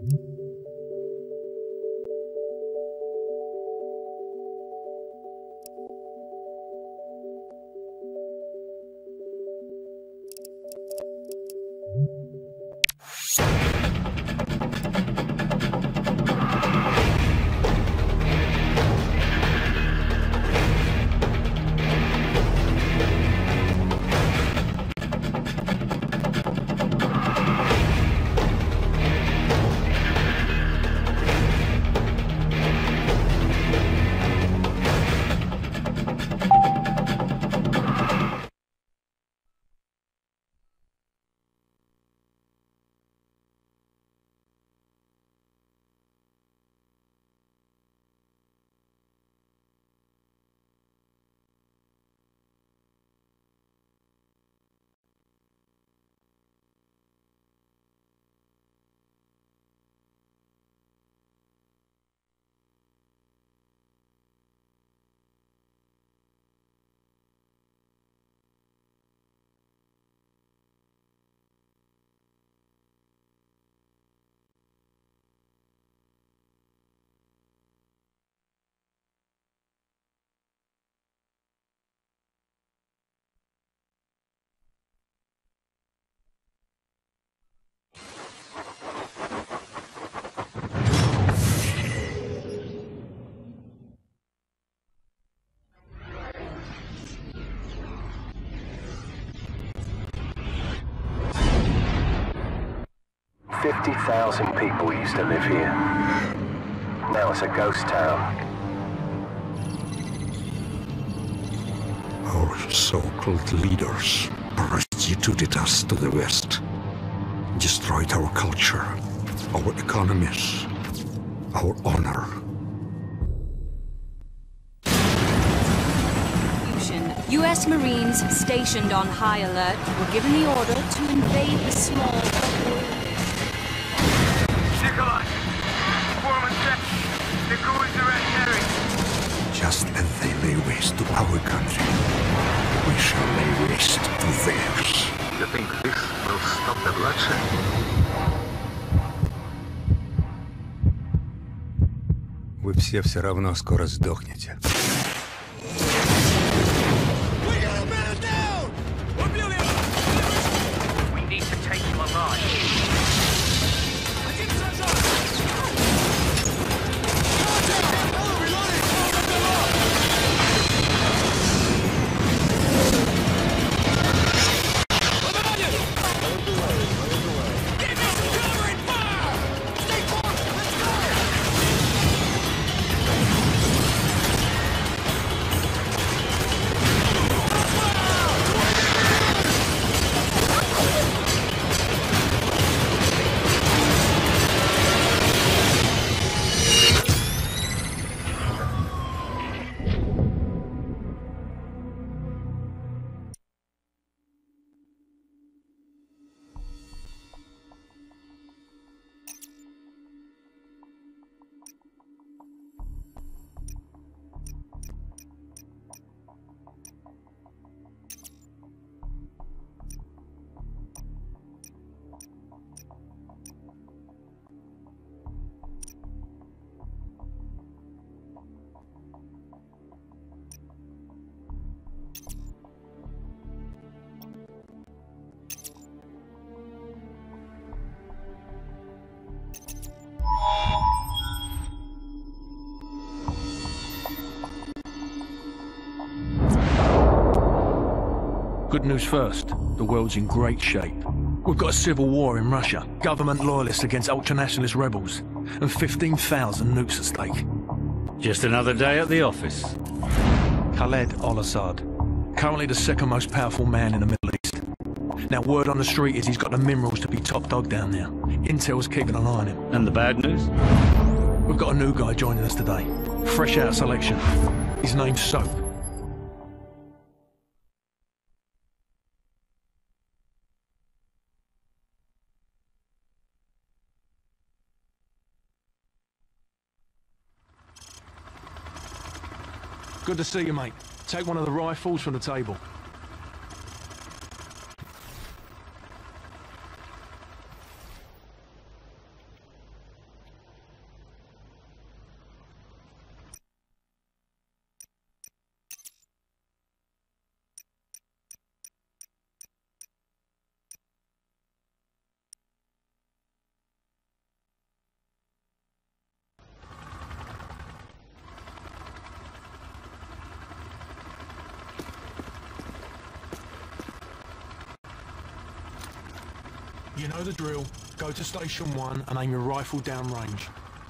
50,000 people used to live here. Now it's a ghost town. Our so-called leaders prostituted us to the West, destroyed our culture, our economies, our honor. U.S. Marines stationed on high alert were given the order to invade the small... Nikolai! Foreman check! The crew is around Harry! Just as they lay waste to our country, we shall lay waste to theirs. You think this will stop the bloodshed? Вы все равно скоро сдохнете. Good news first, the world's in great shape. We've got a civil war in Russia, government loyalists against ultranationalist rebels, and 15,000 nukes at stake. Just another day at the office. Khaled al-Assad, currently the second most powerful man in the Middle East. Now word on the street is he's got the minerals to be top dog down there. Intel's keeping an eye on him. And the bad news? We've got a new guy joining us today. Fresh out of selection. His name's Soap. Good to see you, mate. Take one of the rifles from the table. You know the drill. Go to Station 1 and aim your rifle downrange.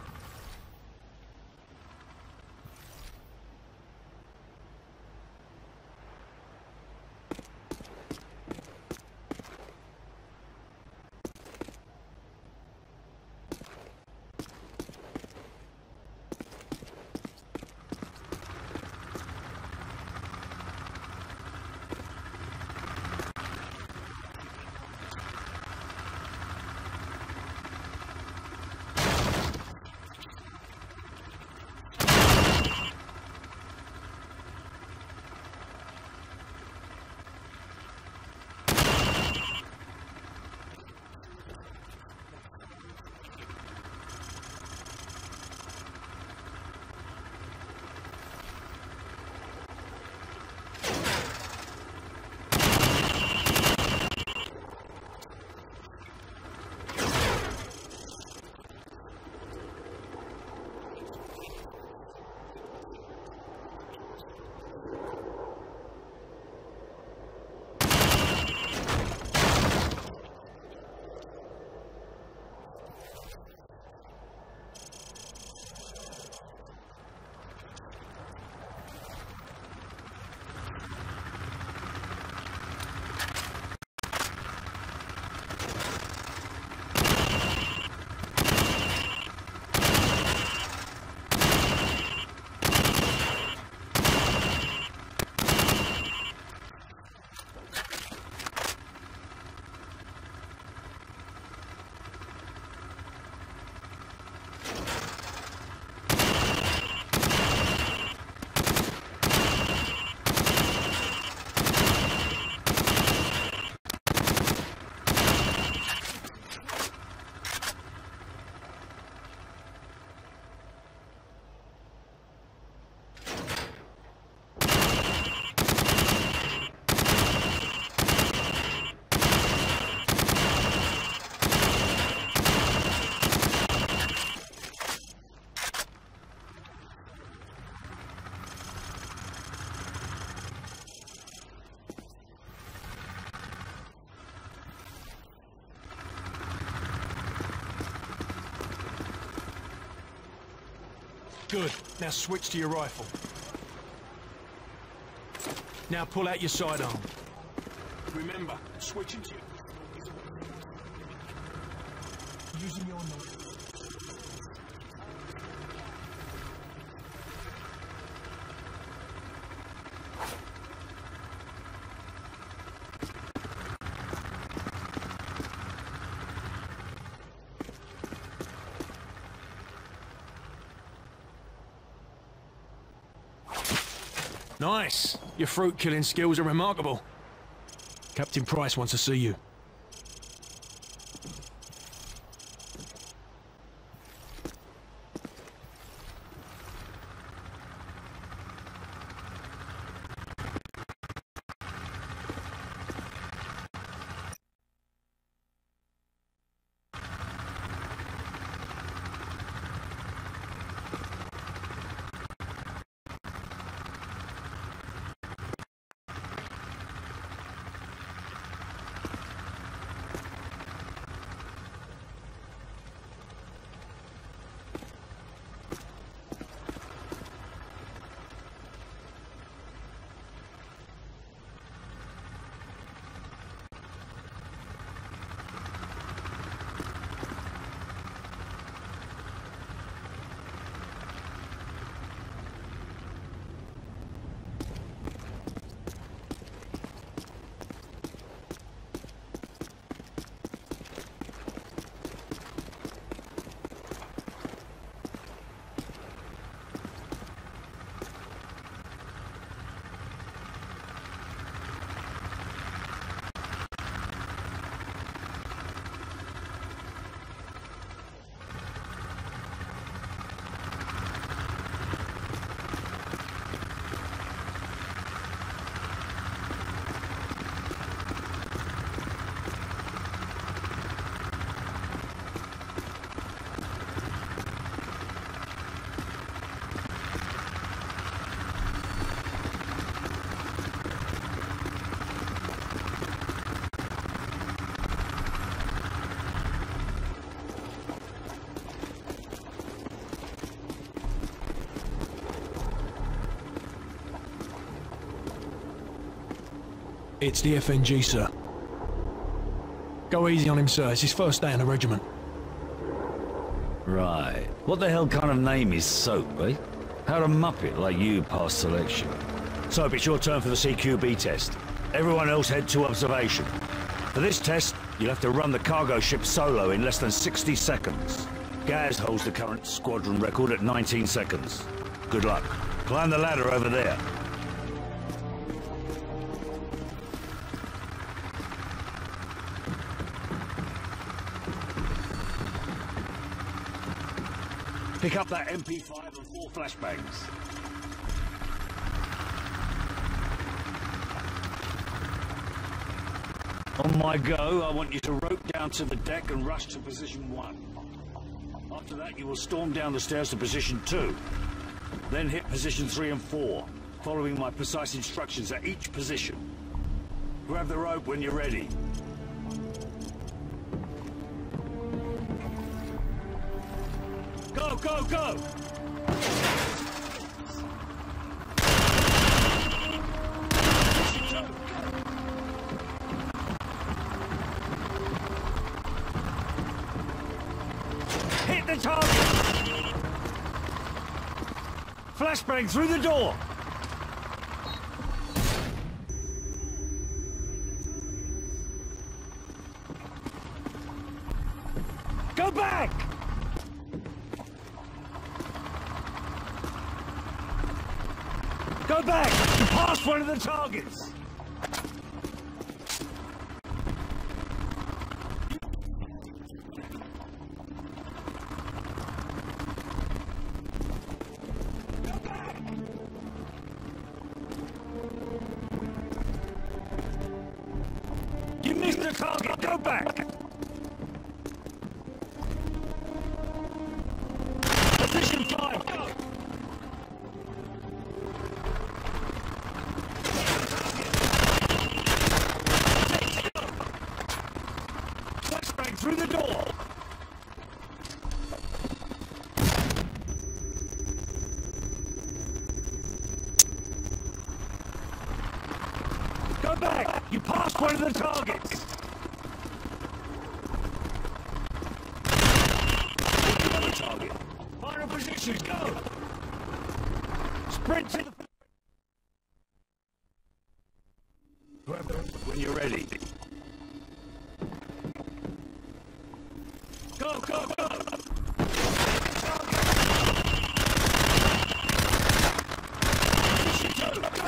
Good. Now switch to your rifle. Now pull out your sidearm. Remember, switching to using your knife. Nice! Your fruit-killing skills are remarkable. Captain Price wants to see you. It's the FNG, sir. Go easy on him, sir. It's his first day in the regiment. Right. What the hell kind of name is Soap, eh? How'd a muppet like you pass selection? Soap, it's your turn for the CQB test. Everyone else head to observation. For this test, you'll have to run the cargo ship solo in less than 60 seconds. Gaz holds the current squadron record at 19 seconds. Good luck. Climb the ladder over there. Pick up that MP5 and 4 flashbangs. On my go, I want you to rope down to the deck and rush to position 1. After that, you will storm down the stairs to position 2. Then hit position 3 and 4, following my precise instructions at each position. Grab the rope when you're ready. Go, go, go! Hit the target! Flashbang through the door! Go back! Go back! You passed one of the targets! You missed the target! Go back! Position 5, go! Flashbang through the door! Go back! You passed one of the targets! Another target! Final position, go! Sprint to the... Grab it when you're ready. Go, go, go! Position 2, go!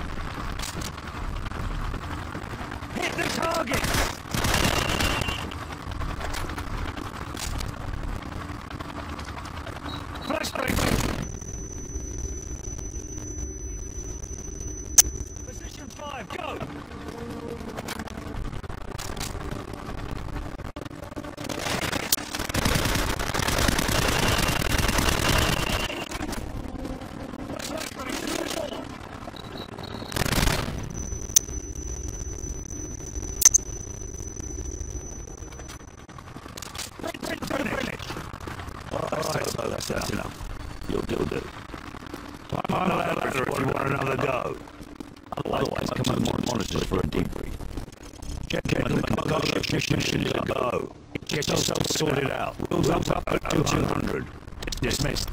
Hit the target! Flashbang! Position 5, go! Flashbang through the door! Alright, that's enough. You'll do. Climb on the ladder if you want another go. Otherwise, come on more monitors for a debrief. Check in the cargo ship mission to go. Get yourself sorted out. Rules up at 200. Dismissed.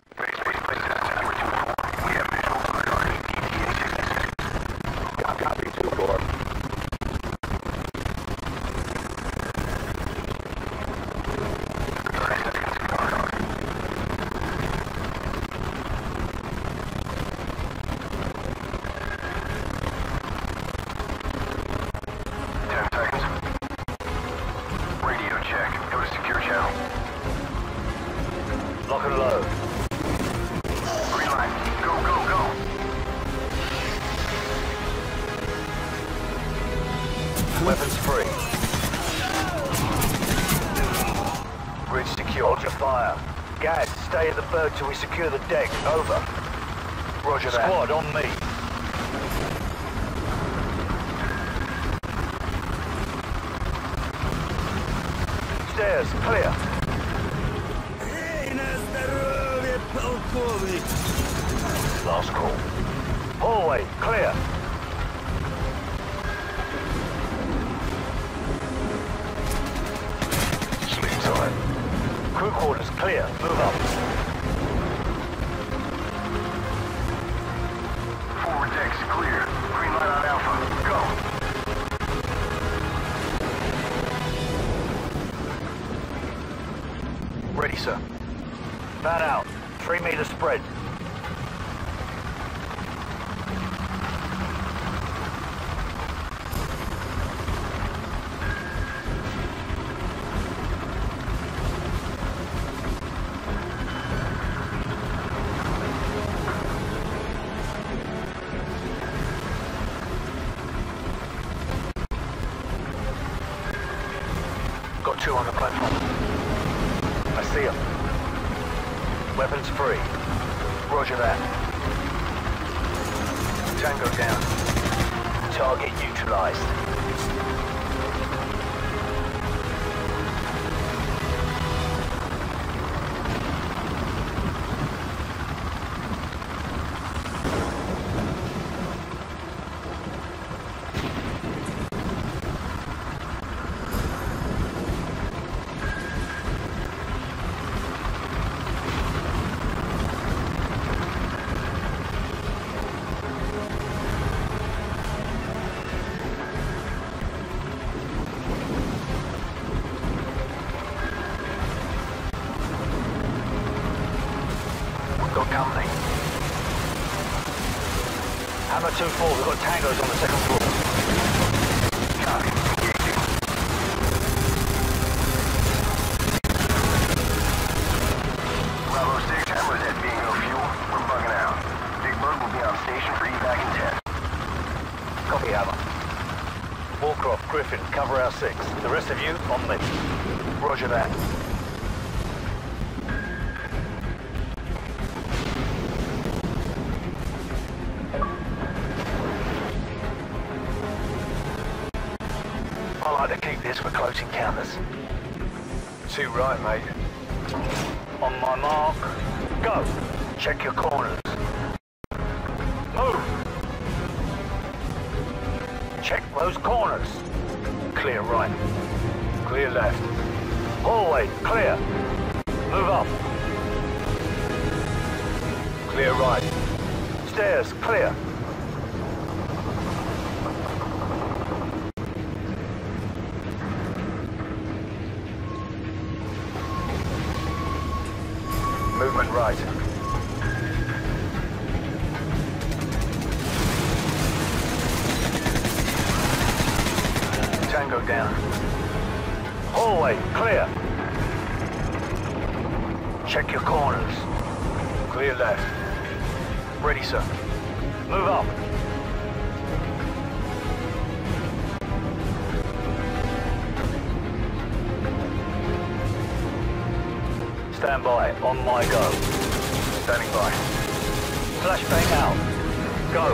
Copy. Lock and load. Green light. Go, go, go. Weapons free. Bridge secure. Hold your fire. Gaz, stay at the bird till we secure the deck. Over. Roger that. Squad on me. Stairs clear. Last call. Hallway clear. Sleep time. Crew quarters clear. Move up. Forward deck's clear. Green light on Alpha. Go. Ready, sir. Fan out. 3 meter spread. Got 2 on the platform. I see them. Weapons free. Roger that. Tango down. Target neutralized. Got company. Hammer 2-4, we've got tangos on the second floor. Copy. Engaging. Bravo 6, Hammer's at Bingo Fuel. We're bugging out. Big Bird will be on station for evac in 10. Copy, Hammer. Warcroft, Griffin, cover our 6. The rest of you, on me. Roger that. I like to keep this for close encounters. Too right, mate. On my mark, go. Check your corners. Move. Check those corners. Clear right. Clear left. Hallway, clear. Move up. Clear right. Stairs, clear. Movement right. Tango down. Hallway, clear. Check your corners. Clear left. Ready, sir. Move up. Stand by, on my go. Standing by. Flashbang out. Go.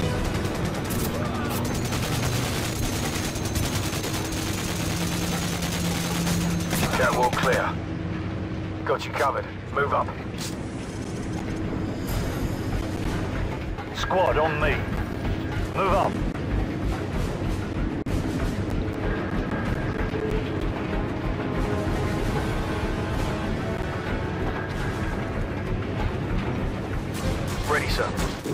Catwalk clear. Got you covered. Move up. Squad on me. Move up. Ready, sir.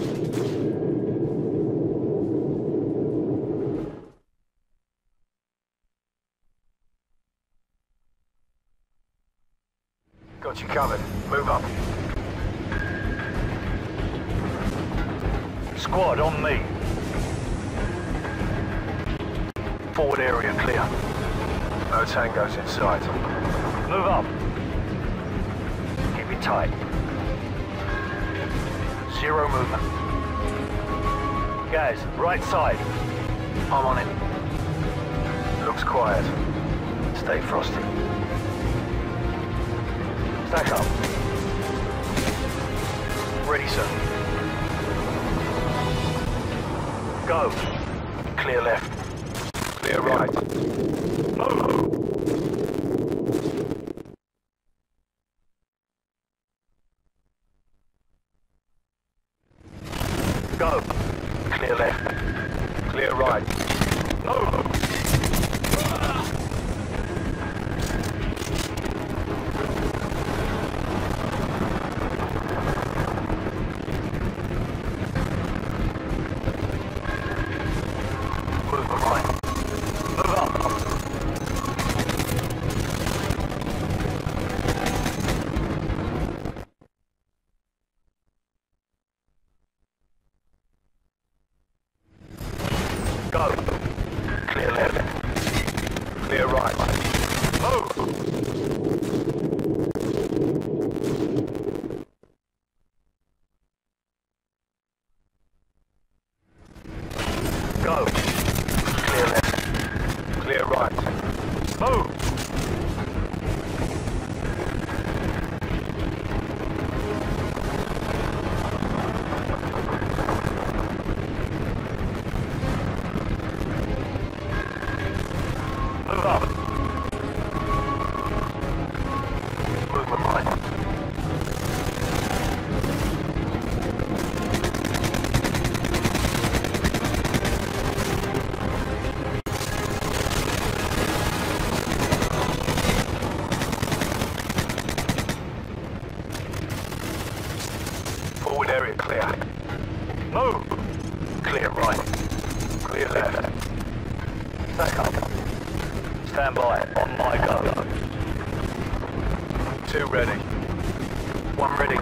Got you covered. Move up. Squad on me. Forward area clear. No tangos in sight. Move up. Keep it tight. 0 movement. Guys, right side. I'm on it. Looks quiet. Stay frosty. Stack up. Ready, sir. Go. Clear left. Clear right. Move. Go. Clear left. Clear right. Move. Go. Clear left. Clear right. Move. Go. Clear left. Clear right. Move. Move up. Movement right. Forward area clear. Move. Clear right. Clear left. Back up. Stand by, on my go. 2 ready. 1 ready.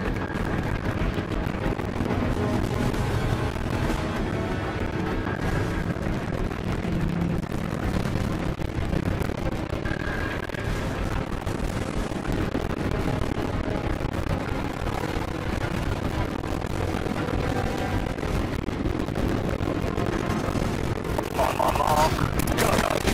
On my mark, go.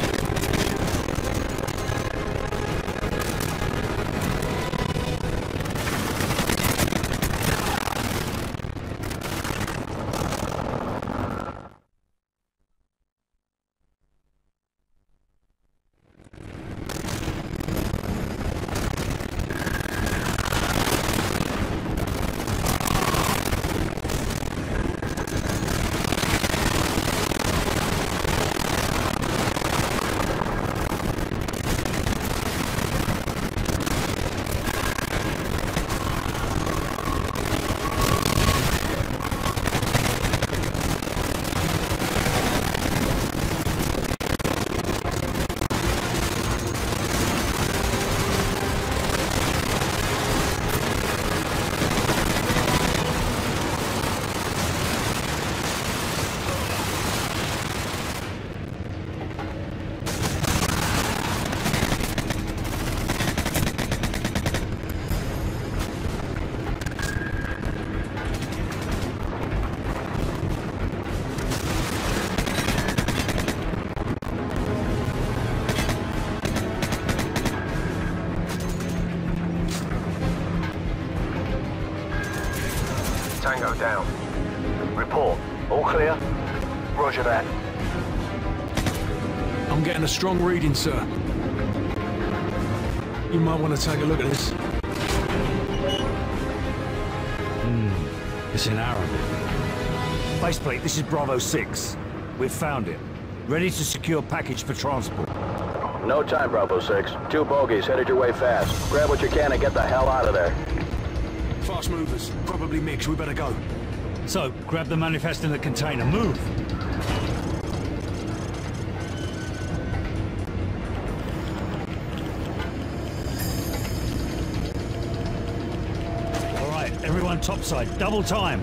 Tango down. Report. All clear? Roger that. I'm getting a strong reading, sir. You might want to take a look at this. It's in Arabic. Faceplate, this is Bravo 6. We've found it. Ready to secure package for transport. No time, Bravo 6. 2 bogies headed your way fast. Grab what you can and get the hell out of there. Fast movers. Probably mixed. We better go. So, grab the manifest in the container. Move! All right, everyone topside. Double time.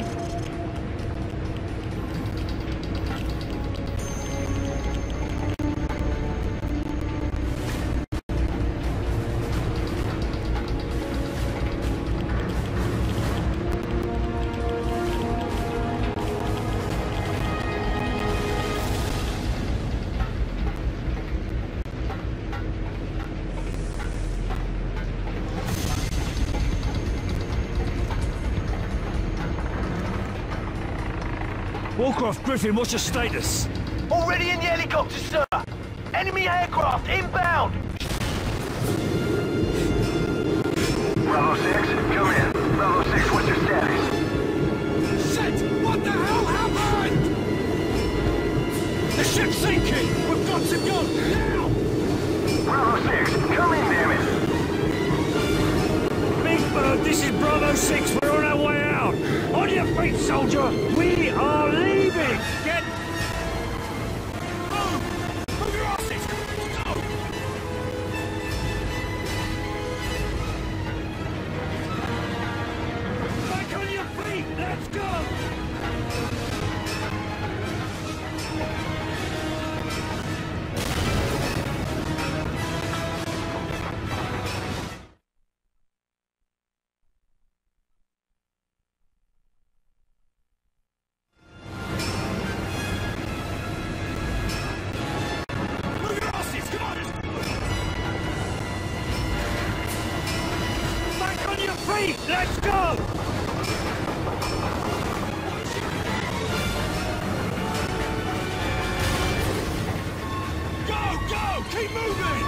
Warcraft Griffin, what's your status? Already in the helicopter, sir. Enemy aircraft inbound. Bravo 6, come in. Bravo 6, what's your status? Shit! What the hell happened? The ship's sinking! We've got to go now! Bravo 6, come in, damn it! Big Bird, this is Bravo 6. We're on our way out. On your feet, soldier. We are leaving. Get... Move your asses! Go! Back on your feet. Let's go. Move your asses! Come on! Back on your feet. Let's go. Go! Go! Keep moving!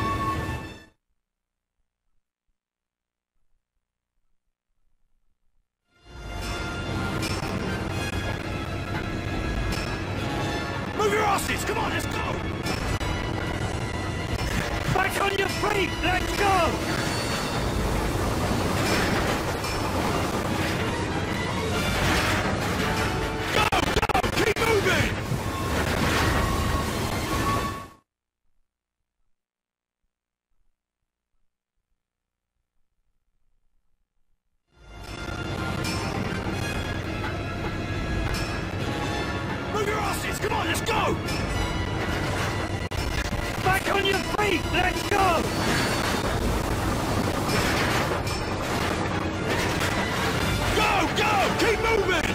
Move your asses! Come on, let's go! Back on your feet. Let's go. Go! Go! Keep moving! Move your asses! Come on, let's go! Back on your feet. Let's go. Go! Go! Keep moving!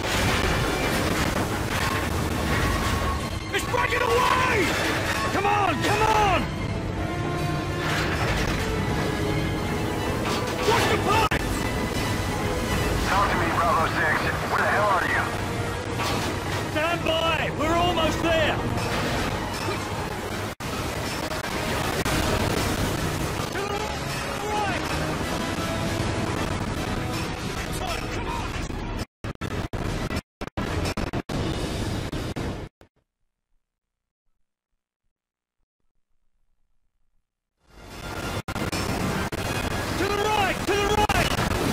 It's breaking away! Come on. Come on. Watch the pipe! Talk to me, Bravo 6. Where the hell are you? Stand by. We're almost there. To the right. To the right.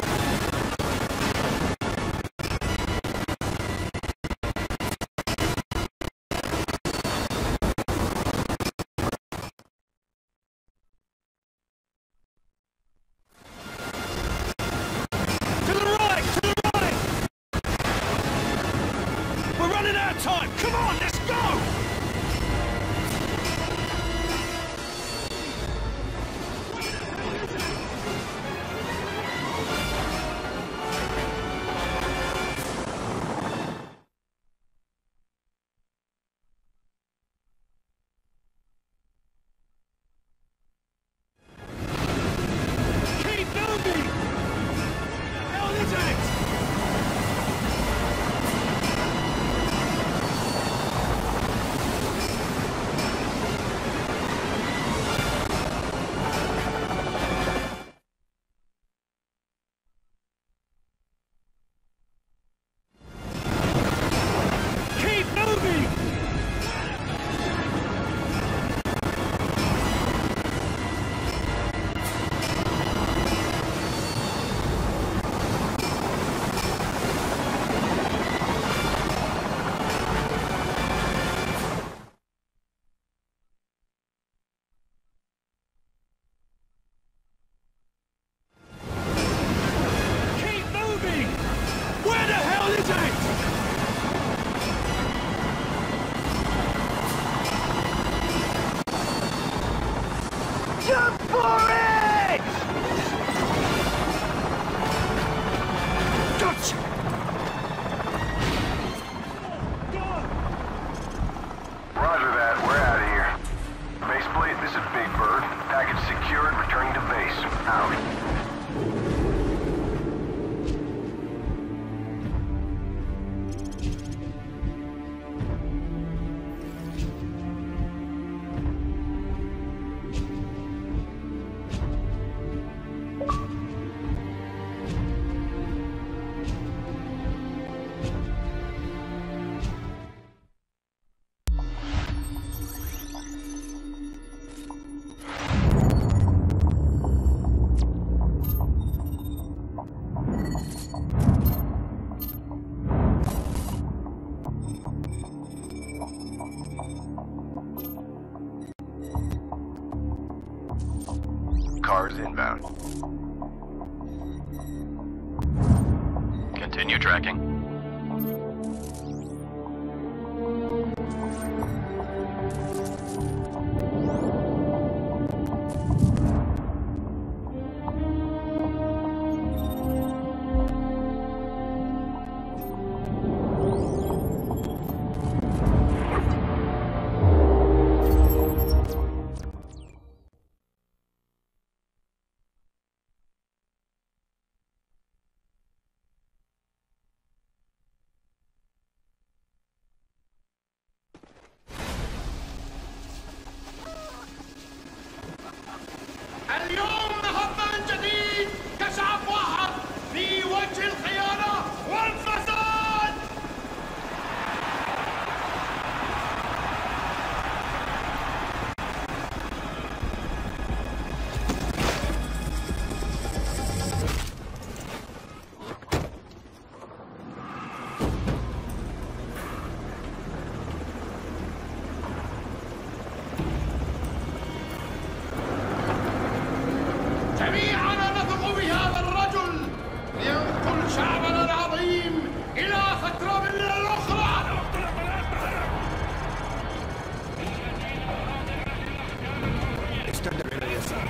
To the right. To the right. We're running out of time! Come on, let's go! Keep moving! Hell is it? cars inbound. Continue tracking. اليوم نهضنا من جديد كشعب واحد في وجه الخيانة والفساد. جميعنا نثق بهذا الرجل لينقل شعبنا العظيم إلى فترة من الأخرى. استدر إلى اليسار.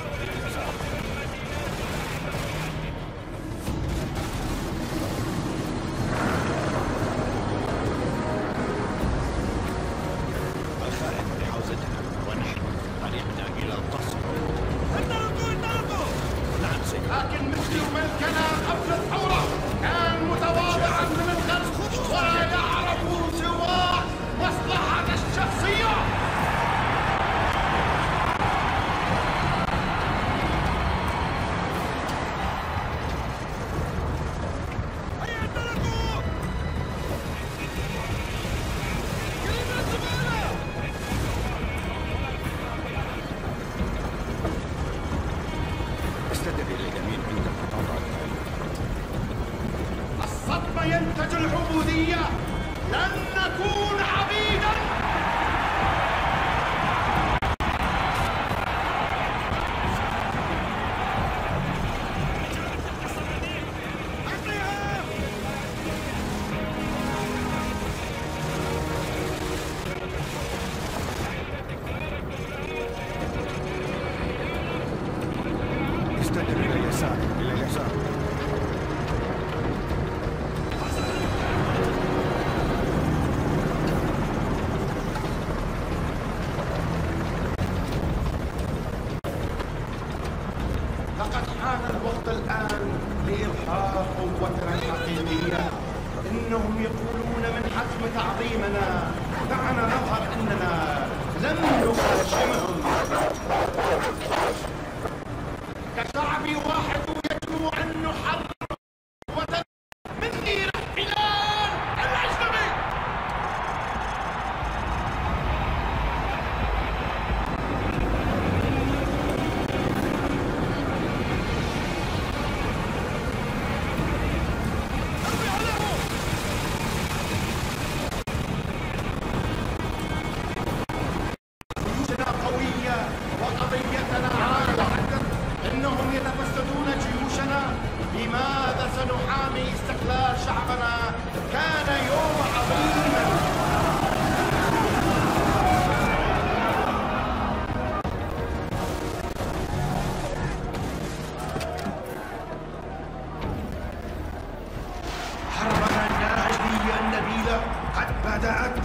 الخائن بحوزتنا ونحن طريقنا إلى القصر. لكن مثل ملكنا قبل الثورة كان متواضعا من الخلق ولا يعرف سوى مصلحته الشخصية. استدر إلى اليمين عند قطاع الطريق. الصدمة ينتج العبودية. لن نكون عبيدا. استدر إلى اليسار. إلى اليسار. لقد حان الوقت الآن لإظهار قوتنا الحقيقية. إنهم يقولون من حتم تعظيمنا. دعنا نظهر أننا لم نهاجمهم. كشعب واحد يجب أن نحرر قوة من نير الاحتلال الأجنبي. جيوشنا قوية وقضيتنا عالية. إنهم يتفسدون جيوشنا. لماذا سنحامي استقلال شعبنا؟ كان يوم عظيما. حربنا الناعمية النبيلة قد بدأت.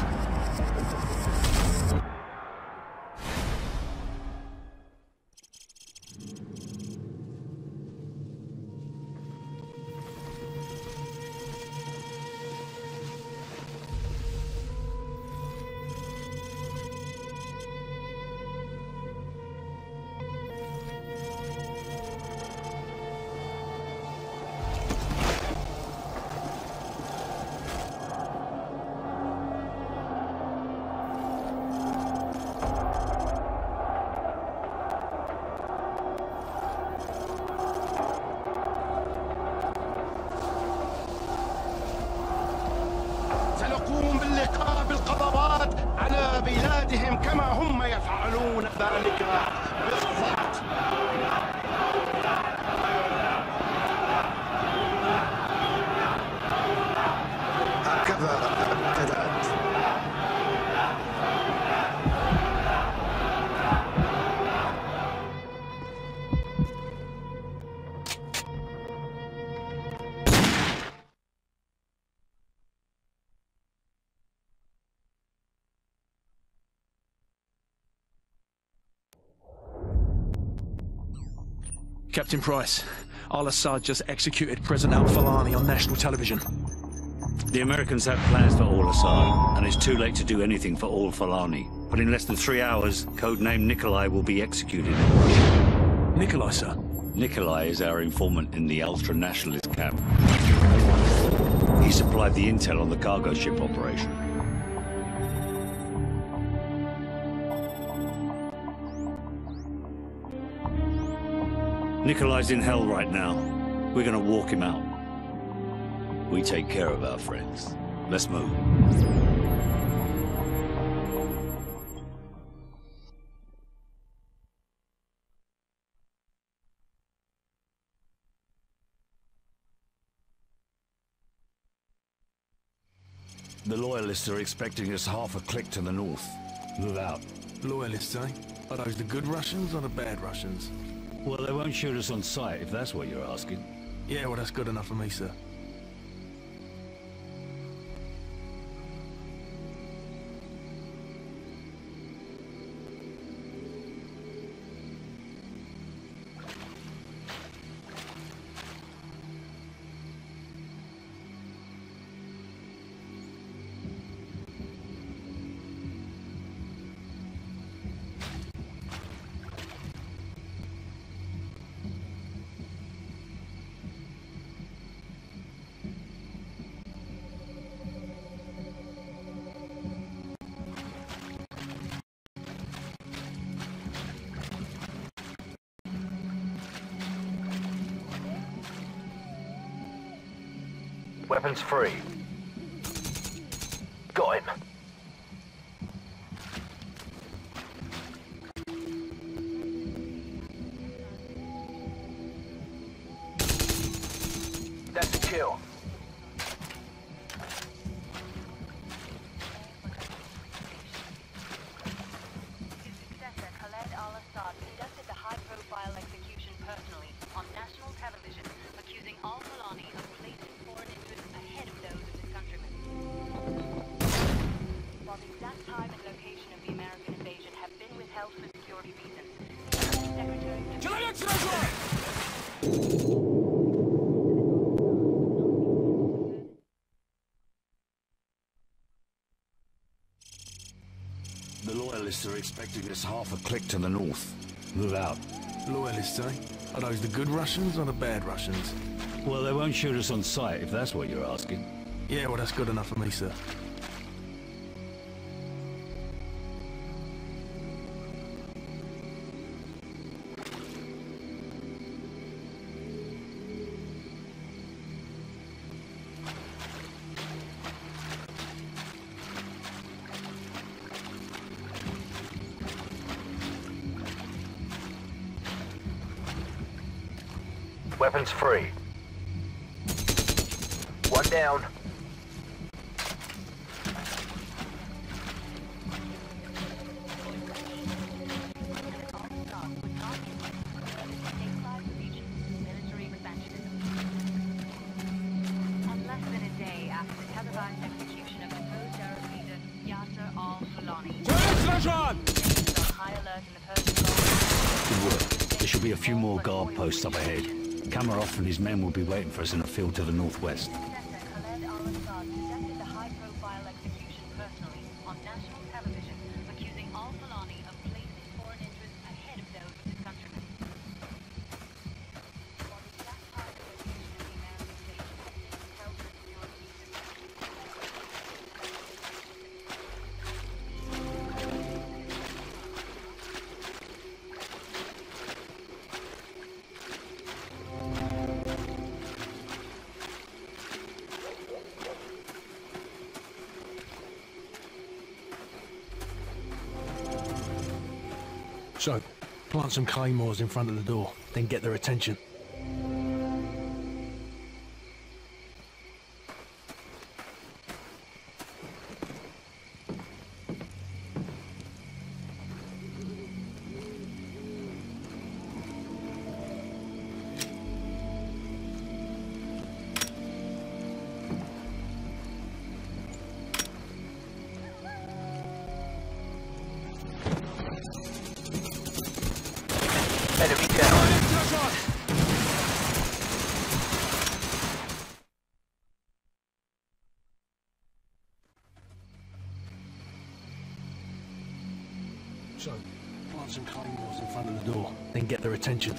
سنقوم باللقاء بالقضاءات على بلادهم كما هم يفعلون ذلك بالضبط. Captain Price, al-Assad just executed President al-Fulani on national television. The Americans have plans for al-Assad, and it's too late to do anything for al-Fulani. But in less than 3 hours, codename Nikolai will be executed in Russia. Nikolai, sir? Nikolai is our informant in the ultra-nationalist camp. He supplied the intel on the cargo ship operation. Nikolai's in hell right now. We're gonna walk him out. We take care of our friends. Let's move. The Loyalists are expecting us half a click to the north. Move out. Loyalists, eh? Are those the good Russians or the bad Russians? Well, they won't shoot us on sight, if that's what you're asking. Yeah, well, that's good enough for me, sir. Weapons free. Got him. That's a kill. His successor, Khaled al-Assad, conducted the high-profile execution personally on national television, accusing al-Fulani of placing foreign interests ahead of those of his countrymen. While the exact time and location of the American invasion have been withheld for security reasons, The Loyalists are expecting us half a click to the north. Move out. Loyalists, eh? Are those the good Russians or the bad Russians? Well, they won't shoot us on sight, if that's what you're asking. Yeah, well, that's good enough for me, sir. Weapons free. One down. And less than a day after the televised execution of deposed Arab leader Yasser al-Fulani, on high alert in the Persian Gulf. Good work. There should be a few more guard posts up ahead. Kamarov and his men will be waiting for us in a field to the northwest. Khaled al-Assad conducted the high-profile execution personally on national television, accusing al-Fulani of placing foreign interests ahead of those of his countrymen. While the exact time and location of the American invasion had been withheld for security reasons, So, plant some claymores in front of the door, then get their attention. Enemy down. Plant some claymores in front of the door, then get their attention.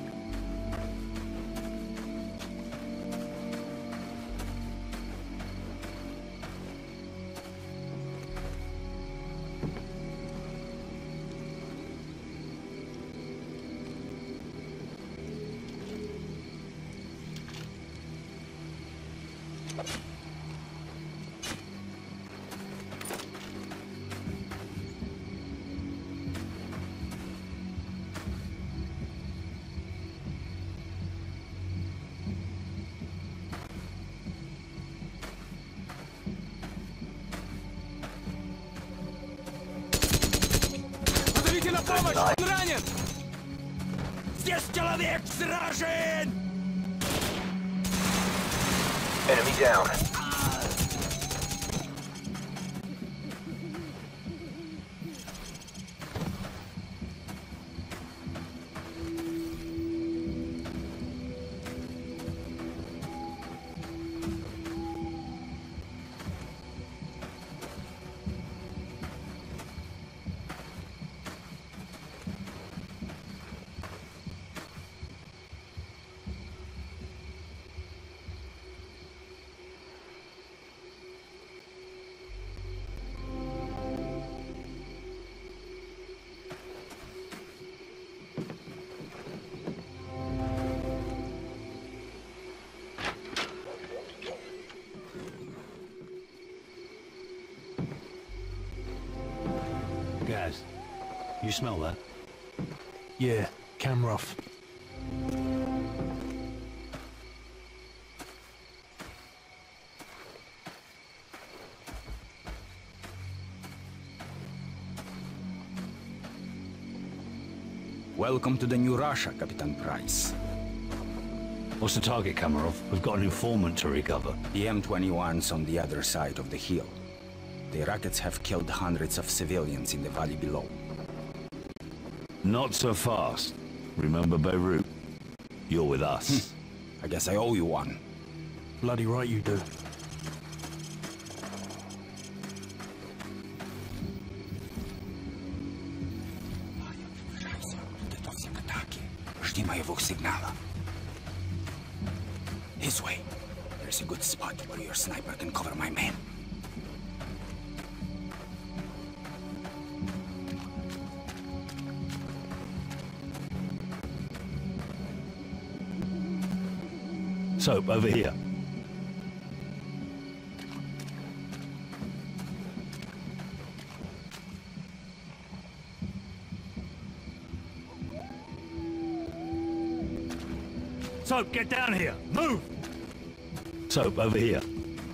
На помощь! Он ранен! Здесь человек сражен! Enemy down. Gaz, you smell that? Yeah, camera off. Welcome to the new Russia, Captain Price. What's the target, Kamarov? We've got an informant to recover. The M21's on the other side of the hill. The rockets have killed hundreds of civilians in the valley below. Not so fast. Remember Beirut? You're with us. I guess I owe you one. Bloody right you do. Жди моего сигнала. This way. There's a good spot where your sniper can cover my men. Soap, over here. Soap, get down here! Move! Soap, over here.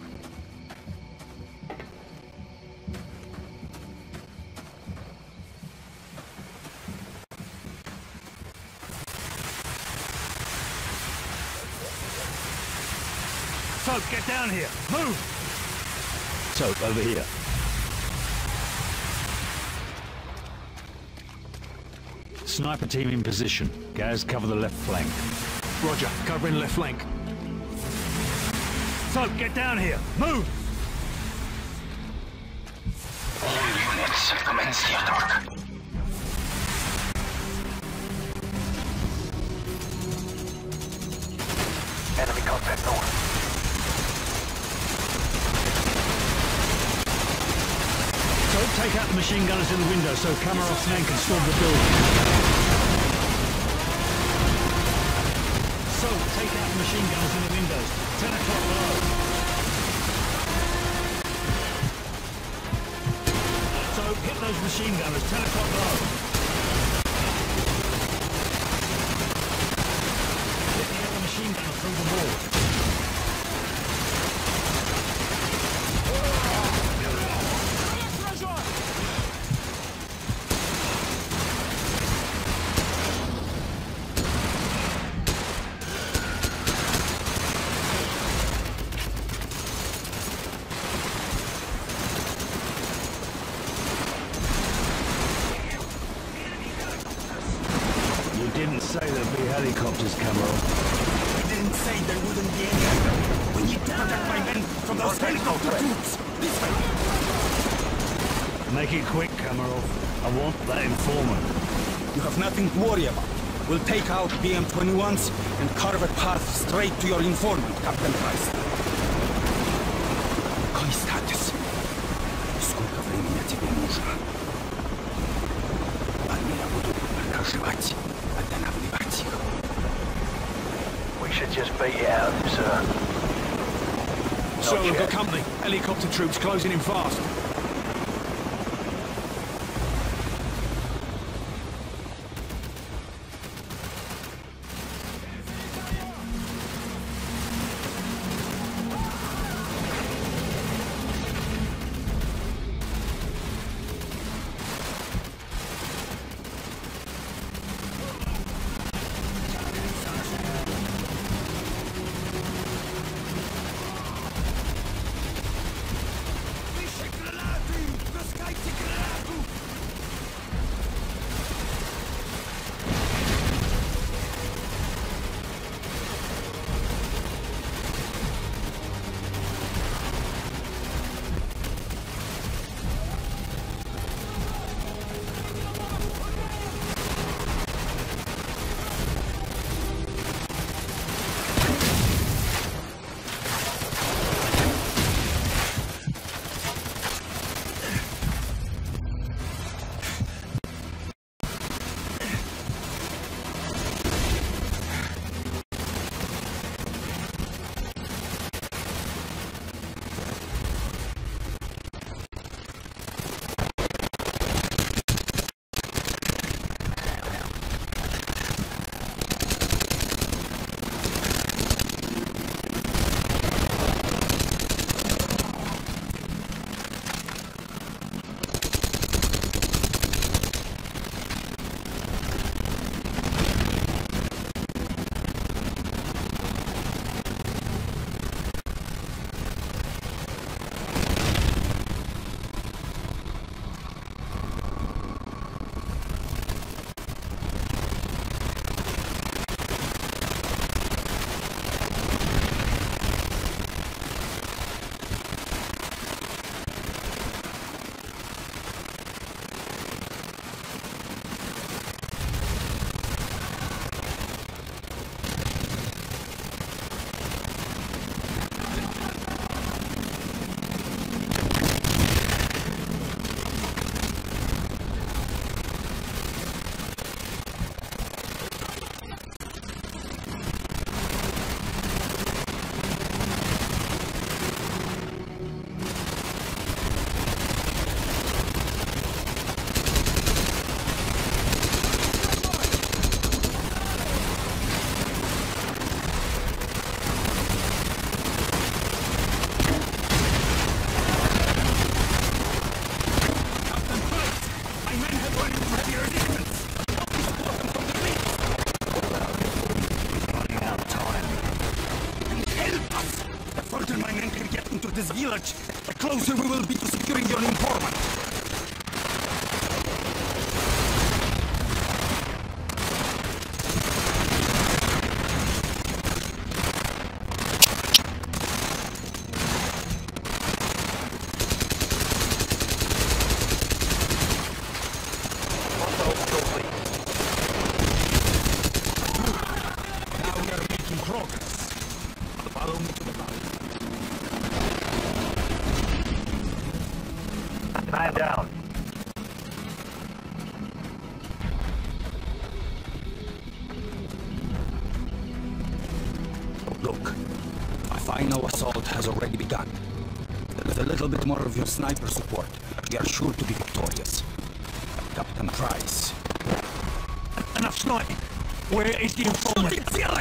Soap, get down here! Move! Soap, over here. Sniper team in position. Gaz, cover the left flank. Roger, covering left flank. Soap, get down here! Move! All units, commence the attack. Enemy contact north. Soap, take out the machine gunners in the window so Kamarov's men can storm the building. Soap, take out the machine gunners in the windows. 10 o'clock below. Soap, hit those machine gunners. 10 o'clock below. Hit the other machine gunner through the wall. Didn't say there'd be helicopters, Kamarov. We didn't say there wouldn't be any. We need to protect my men from those helicopter troops. This way. Make it quick, Kamarov. I want that informant. You have nothing to worry about. We'll take out BM-21s and carve a path straight to your informant, Captain Price. Какой статус? Сколько времени тебе нужно? Ладно, я буду проживать, останавливать их. We should just beat it out of this, So we've got company. Helicopter troops closing in fast. This village, the closer we will be to securing your informant. Now we are making progress. Follow me to the back. Man down. Look, a final assault has already begun. With a little bit more of your sniper support, we are sure to be victorious. Captain Price. Enough sniping. Where is the informant? Where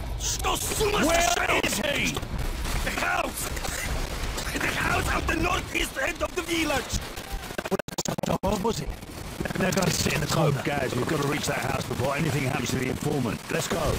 is he? The house! The house at the northeast end of the village! What was it? They're going to sit in the corner. Guys, we've got to reach that house before anything happens to the informant. Let's go.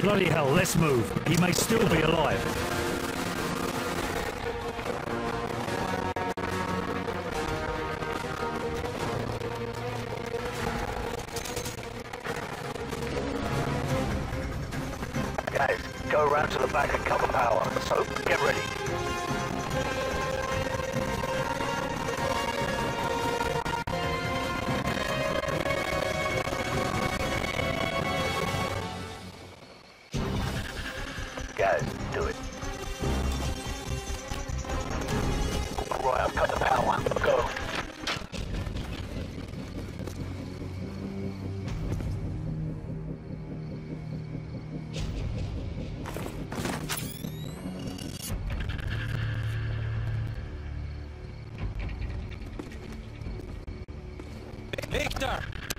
Bloody hell, let's move. He may still be alive. Guys, go around to the back and cover power. So, get ready. Guys, do it. Right, I've cut the power. Go. Victor!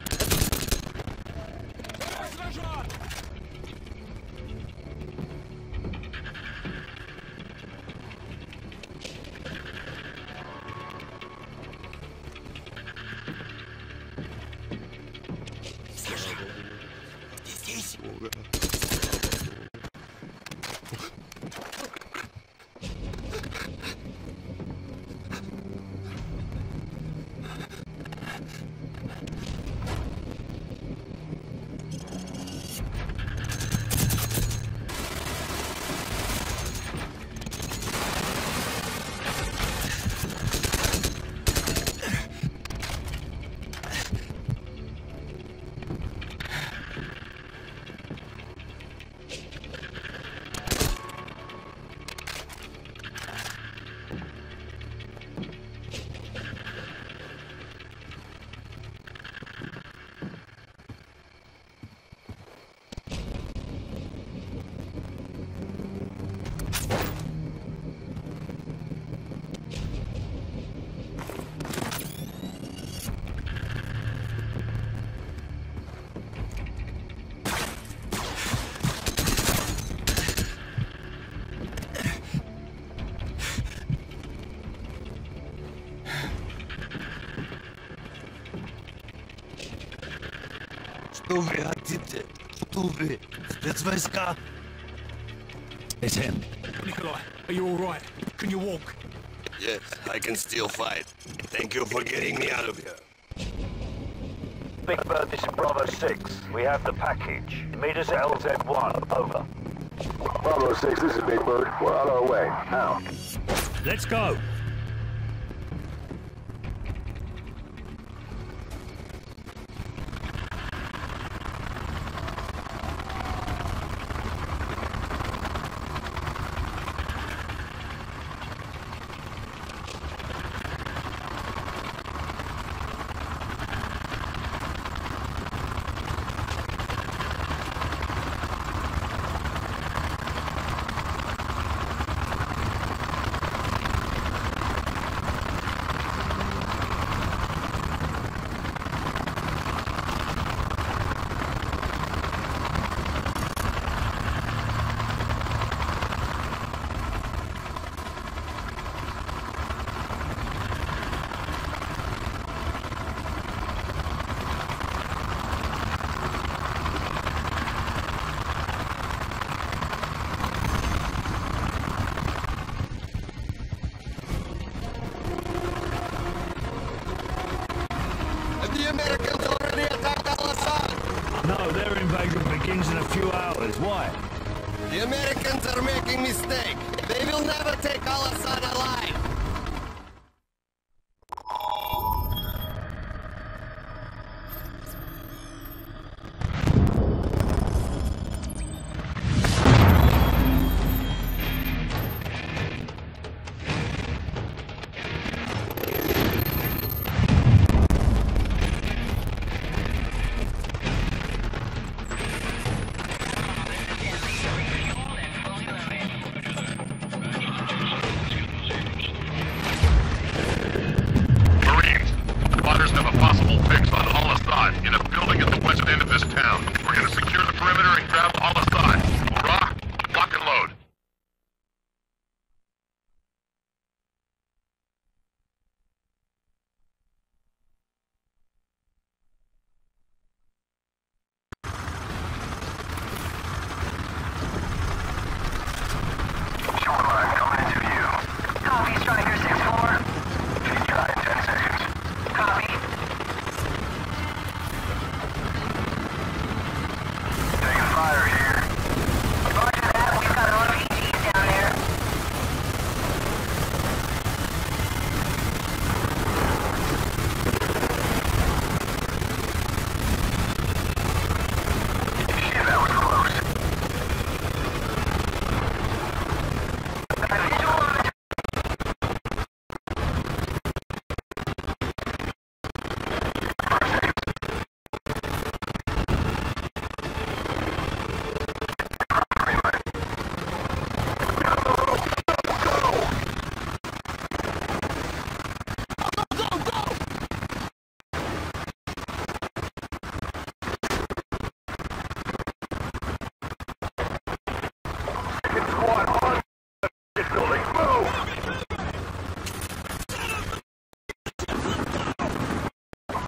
Здесь. Что вы хотите? Кто вы? Спецвойска? It's him. Nikolai, are you all right? Can you walk? Yes, I can still fight. Thank you for getting me out of here. Big Bird, this is Bravo 6. We have the package. Meet us at LZ1. Over. Bravo 6, this is Big Bird. We're on our way. Out. Let's go. The Americans already attacked Al-Assad! No, their invasion begins in a few hours. Why? The Americans are making mistake. They will never take Al-Assad alive!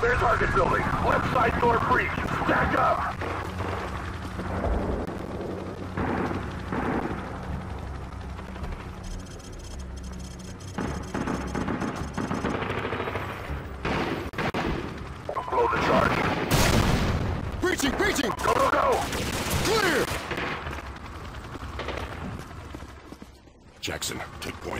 Clear target building. Left side door breach. Stack up. Blow the charge. Breaching! Breaching! Go, go, go! Clear! Jackson, take point.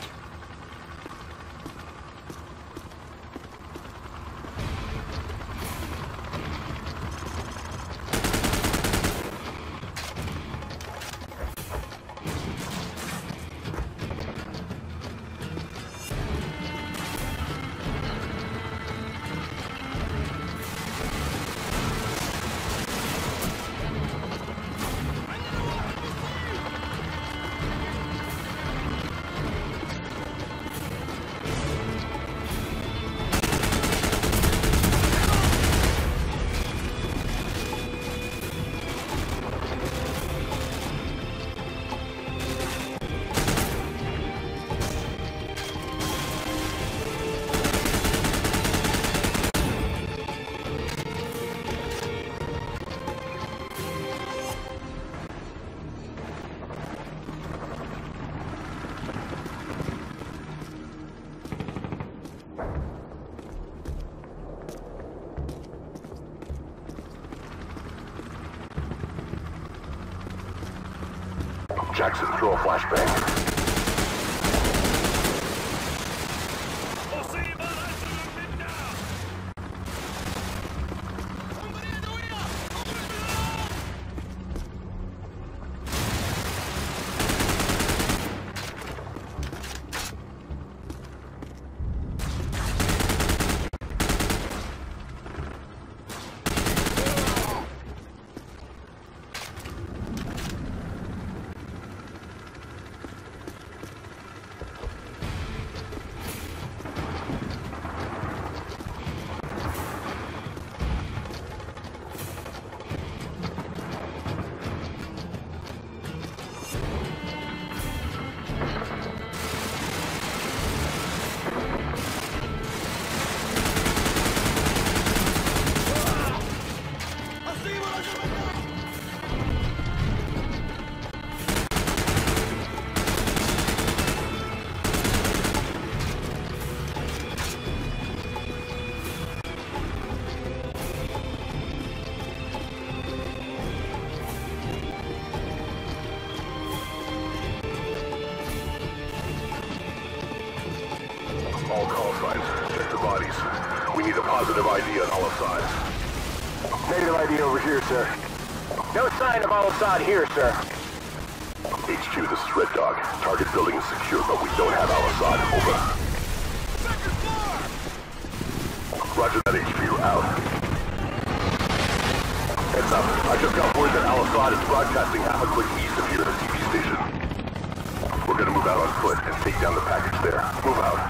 Jackson, throw a flashbang. All call signs. Check the bodies. We need a positive ID on Al-Assad. Negative ID over here, sir. No sign of Al-Assad here, sir. HQ, this is Red Dog. Target building is secure, but we don't have Al-Assad. Over. Roger that, HQ. Out. Heads up. I just got word that Al-Assad is broadcasting half a click east of here at a TV station. We're gonna move out on foot and take down the package there. Move out.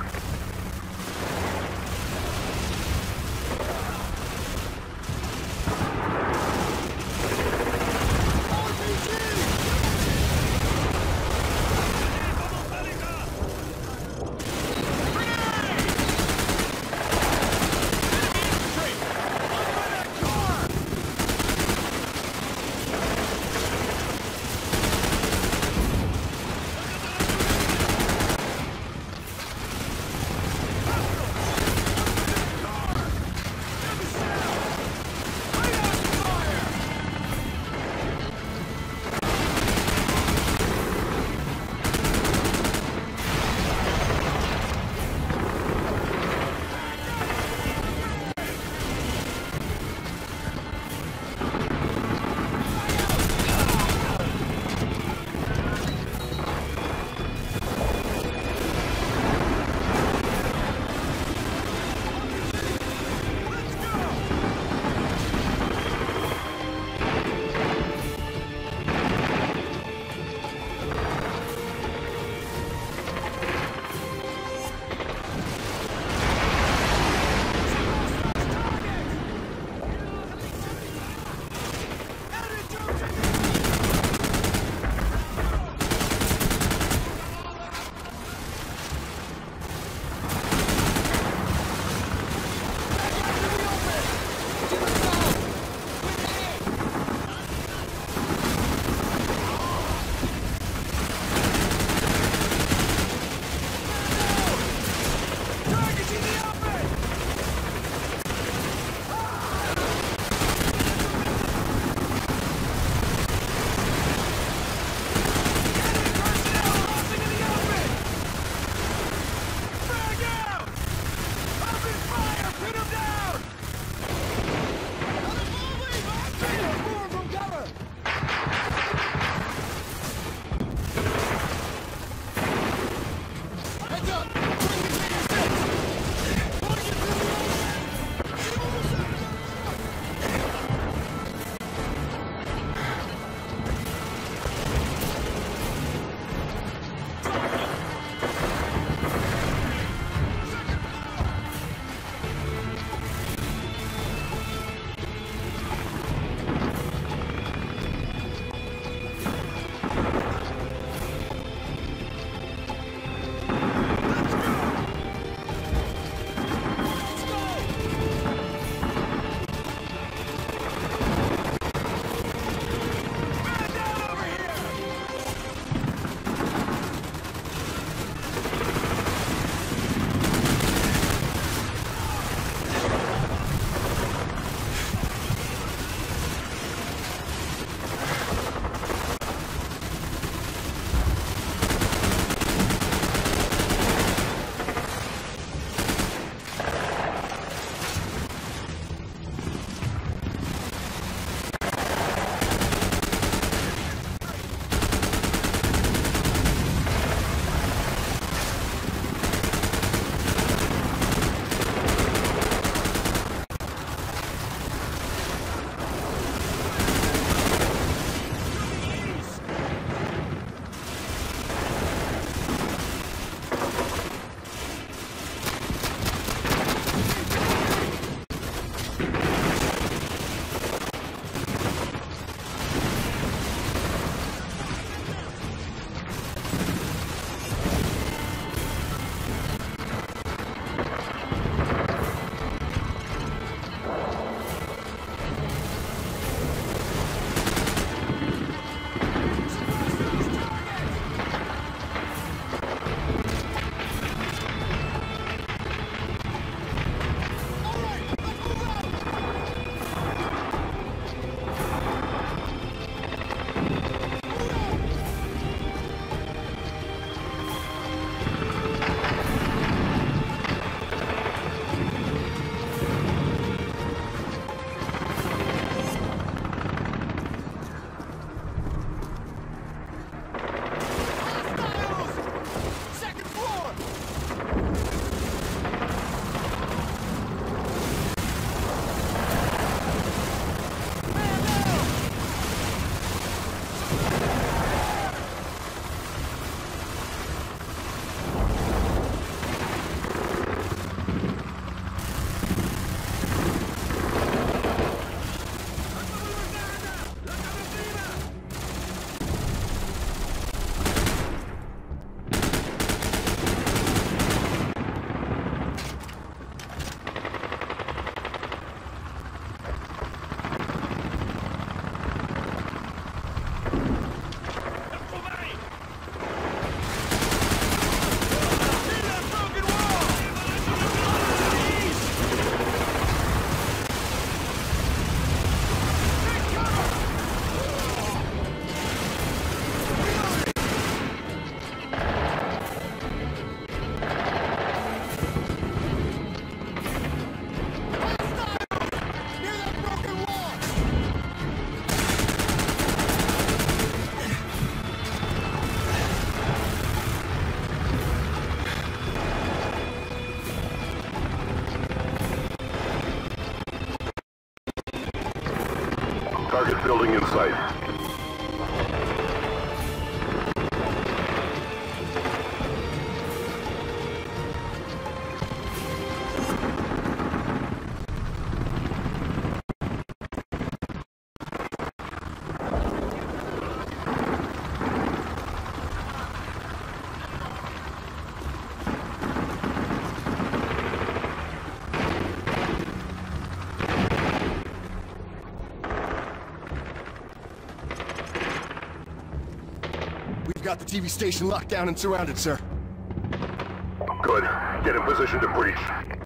We've got the TV station locked down and surrounded, sir. Good. Get in position to breach.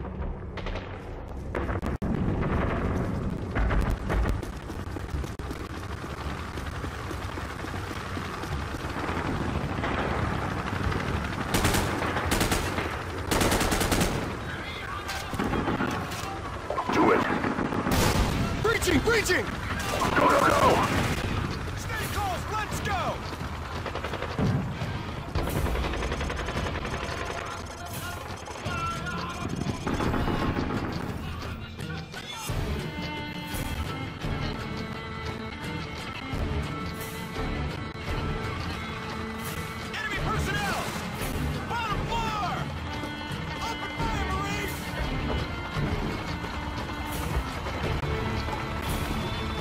Do it. Breaching! Breaching! Go, go, go! Stay close, let's go! Enemy personnel! Bottom floor! Open fire, Marines!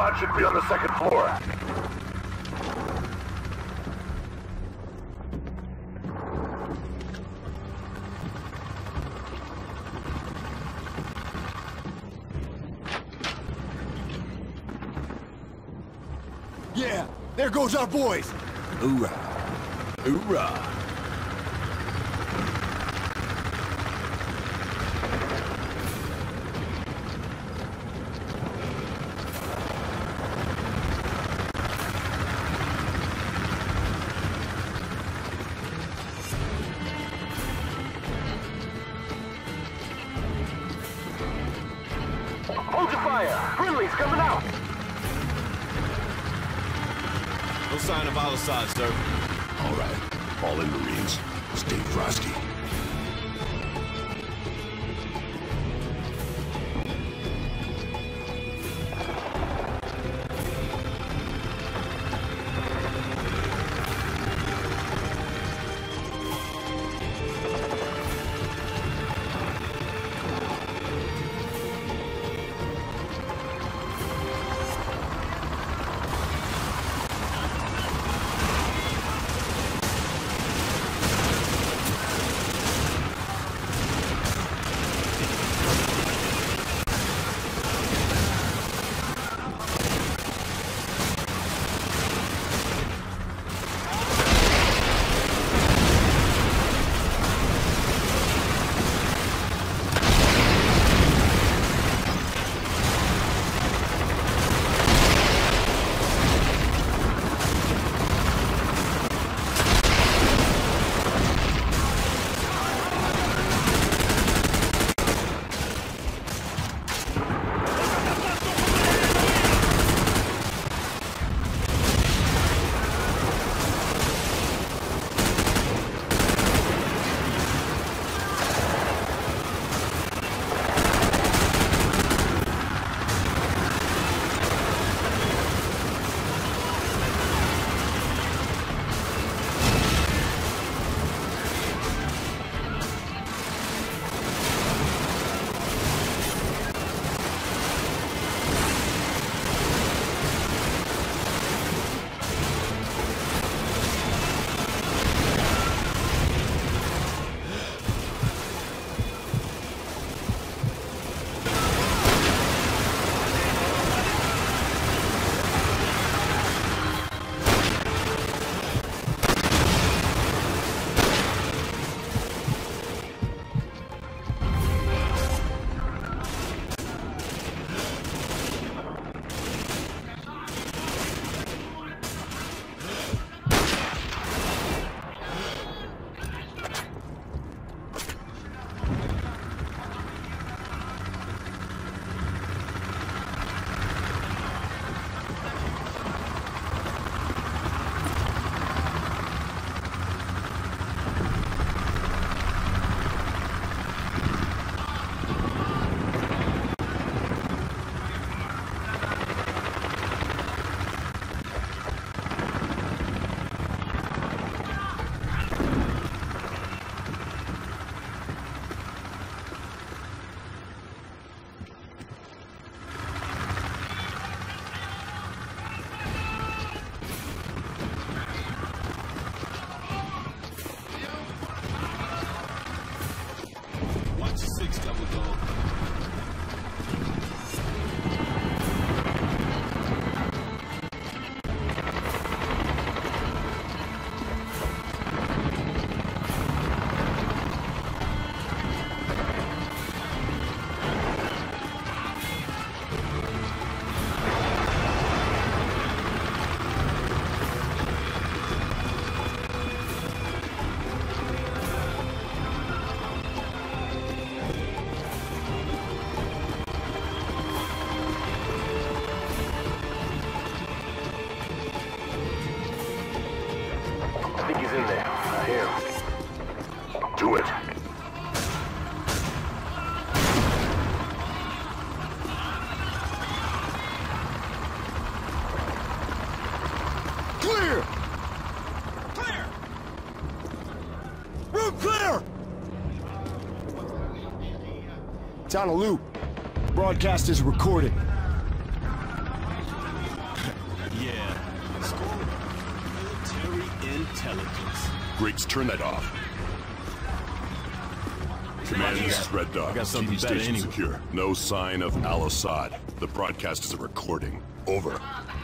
Al-Assad should be on the second floor. Yeah, there goes our boys. Hoorah. Hoorah. Hold your fire! Friendly's coming out! No sign of Al-Assad, sir. All right. All in, Marines. Stay frosty. in there. I hear him. Do it. Clear! Clear! Room clear! It's on a loop. Broadcast is recorded. intelligence. Griggs, turn that off. Command, this is Red Dog. I got something TV better station anyway. secure. No sign of Al-Assad. The broadcast is a recording. Over.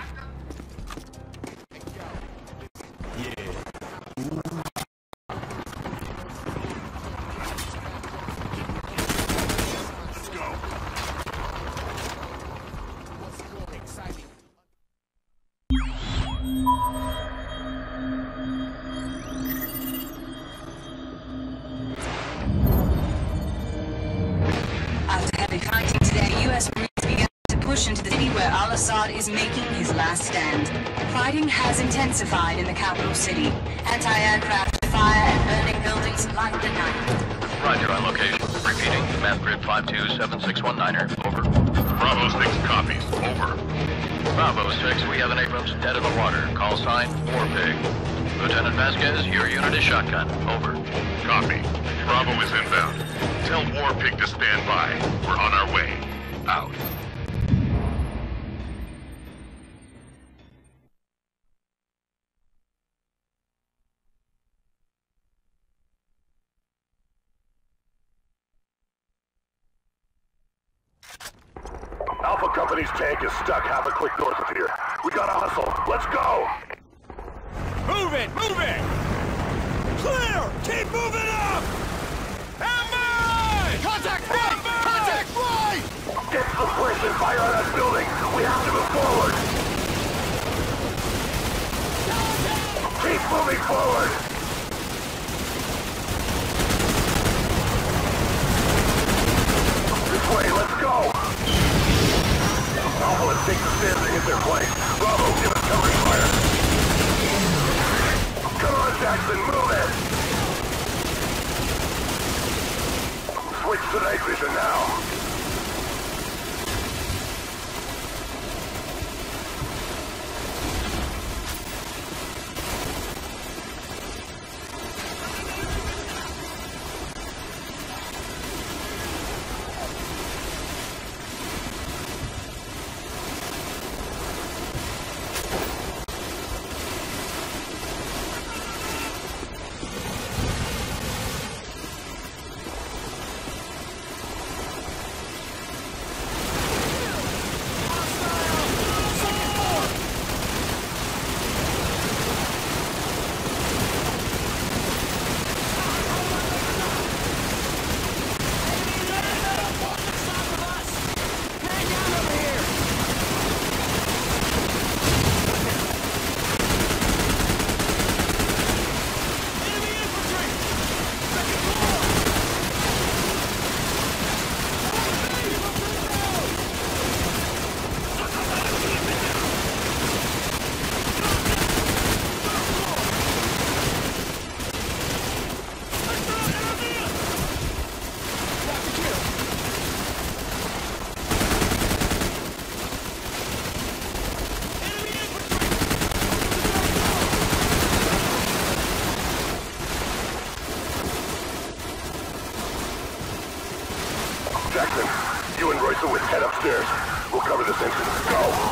After heavy fighting today, U.S. Marines began to push into the city where al-Assad is making his last stand. Fighting has intensified in the capital city. Anti-aircraft fire and burning buildings light the night. Roger on location. Repeating, map grid 527619er. Over. Bravo 6 copies. Over. Bravo 6, we have an Abrams dead in the water. Call sign, War Pig. Lieutenant Vasquez, your unit is shotgun. Over. Copy. Bravo is inbound. Tell War Pig to stand by. We're on our way. Out. Alpha Company's tank is stuck half a click north of here. We gotta hustle. Let's go! Move it! Move it! Clear! Keep moving up! Amber! Contact right! Contact right! Get to the place and fire on that building! We have to move forward! Keep moving forward! This way, let's go! Alpha, let's take the stairs to hit their place. Bravo, give us covering fire! Come on, Jackson, move it! Switch to night vision now. Jackson, you and Royce will head upstairs. We'll cover this entrance. Go!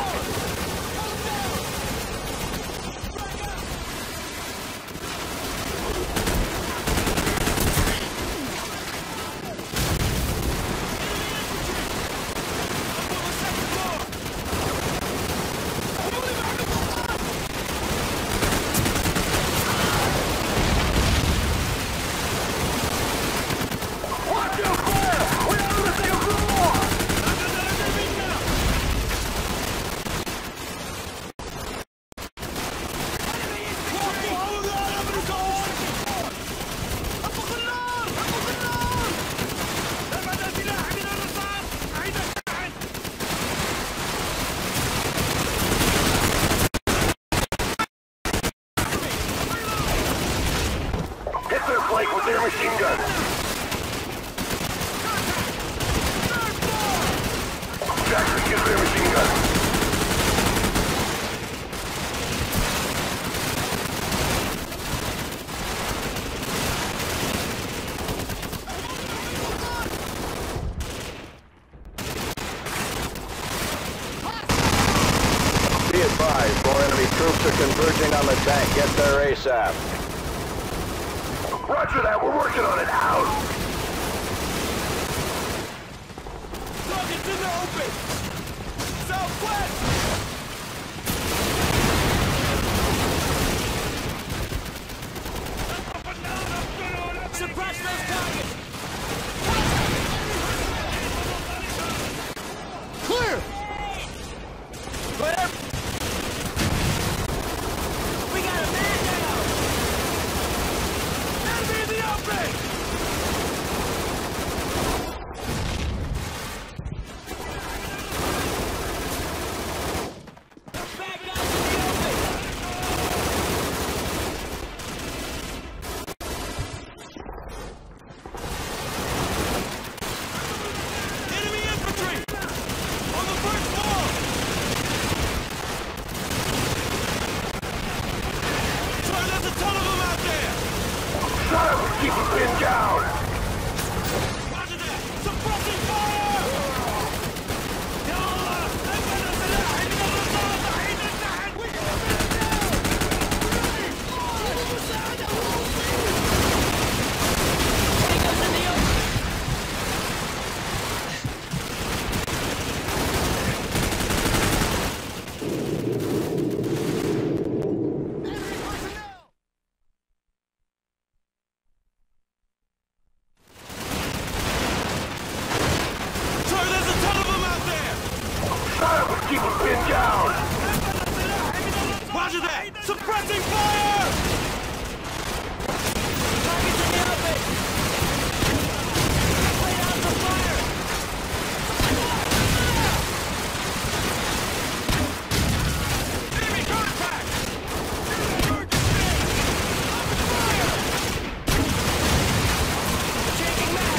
Flake with their machine gun. Jackson, get their machine gun. Be advised, more enemy troops are converging on the tank. Get there ASAP. Roger that, we're working on it. Out! Target's in the open! Southwest! Suppress those targets! Clear! Clear! We got a man down! Enemy in the open! Bad guys in the open! Enemy infantry! On the first floor! Sorry, there's a ton of them out there! Shut up and keep them pinned down! Roger that! Suppressing fire! Sorry, there's a ton of them out there! Shut up and keep them pinned down! Roger that! Suppressing fire! Targets in the open! Lay down the fire! Enemy contact! Changing mag!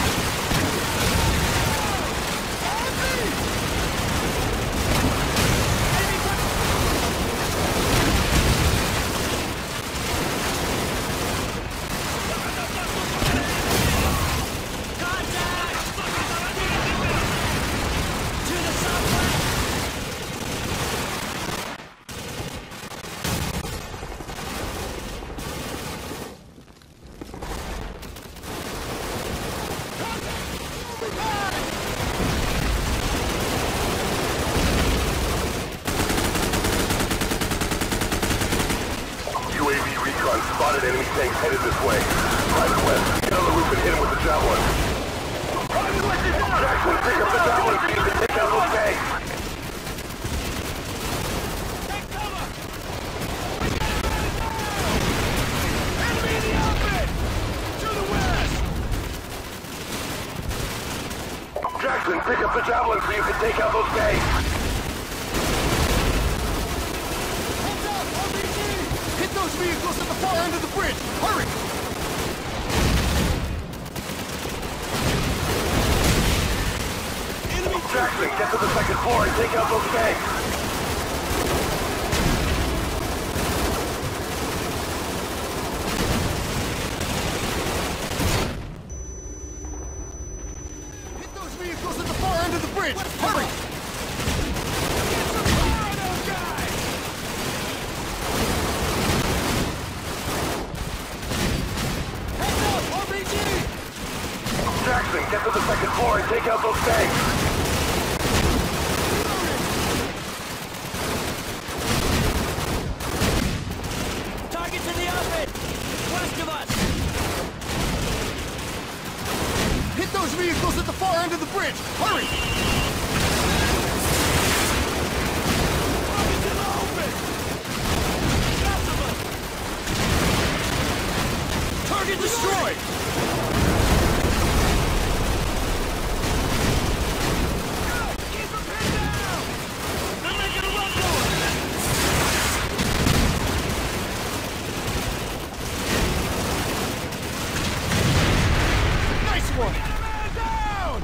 UAV recon spotted enemy tanks headed this way. Private West, get on the roof and hit him with the javelin. Jackson, pick up the javelin so you can take out those tanks. Enemy in the open! To the west! Jackson, pick up the javelin so you can take out those tanks. Hit those vehicles at the far end of the bridge! Hurry! Jackson, get to the second floor and take out those tanks. Hit those vehicles at the far end of the bridge! Hurry! Jackson, get to the second floor and take out those tanks. Targets in the open! West of us! Hit those vehicles at the far end of the bridge! Hurry! Targets in the open! South of us! Target destroyed! Keep them pinned down! They're making a run for it! Nice one! Man down!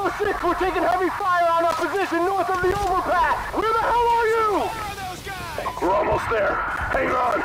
Alpha 6, we're taking heavy fire on our position north of the overpass! Where the hell are you? We're almost there. Hang on.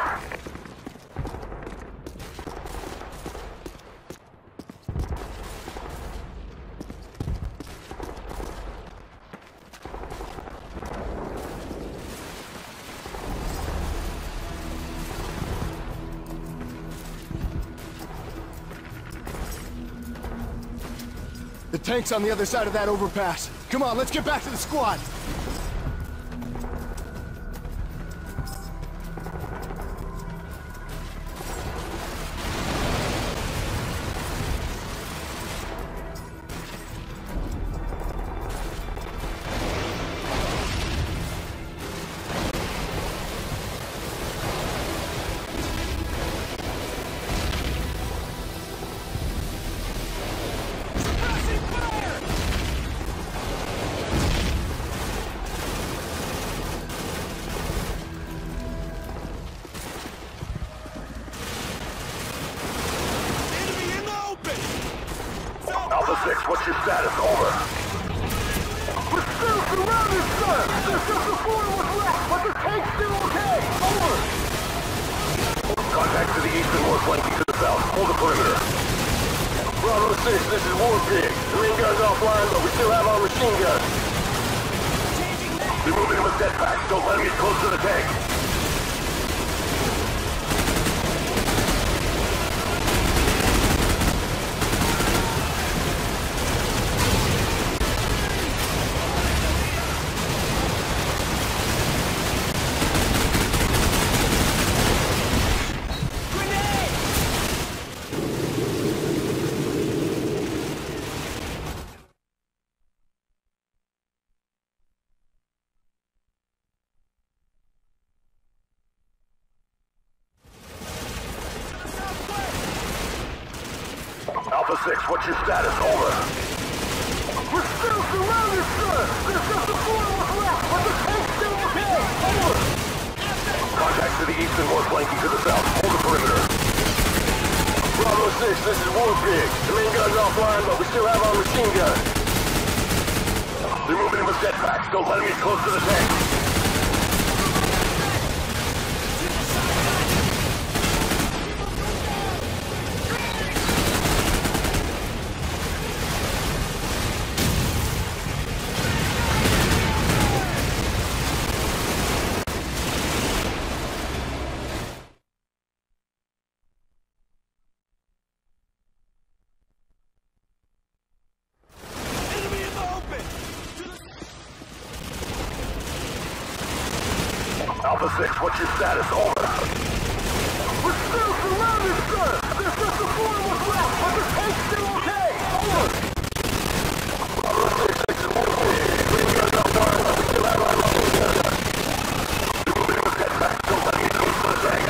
The tank's on the other side of that overpass. Come on, let's get back to the squad. Alpha 6, what's your status? Over. We're still surrounded, sir! There's just a four of us left, but the tank's still okay! Over! Contact to the east and more flanking to the south. Hold the perimeter. Bravo 6, this is War Pig. The main gun's offline, but we still have our machine guns. We're moving him with jetpacks. Don't let him get close to the tank. Alpha 6, what's your status? Over. We're still surrounded, sir! There's just a four of us left, but the tank's still okay! Over! Contact to the east and more flanking to the south. Hold the perimeter. Bravo 6, this is War Pig. The main gun's offline, but we still have our machine gun. They're moving him with jetpacks. Don't let him get close to the tank. Alpha 6, what's your status? Over. We're still surrounded, sir! There's just a four of us left, but the tank's still okay! Over! Bravo 6, this is War Pig. Green gun's offline, but we still have our machine gun. You're moving with jetpacks. Don't let me get close to the tank.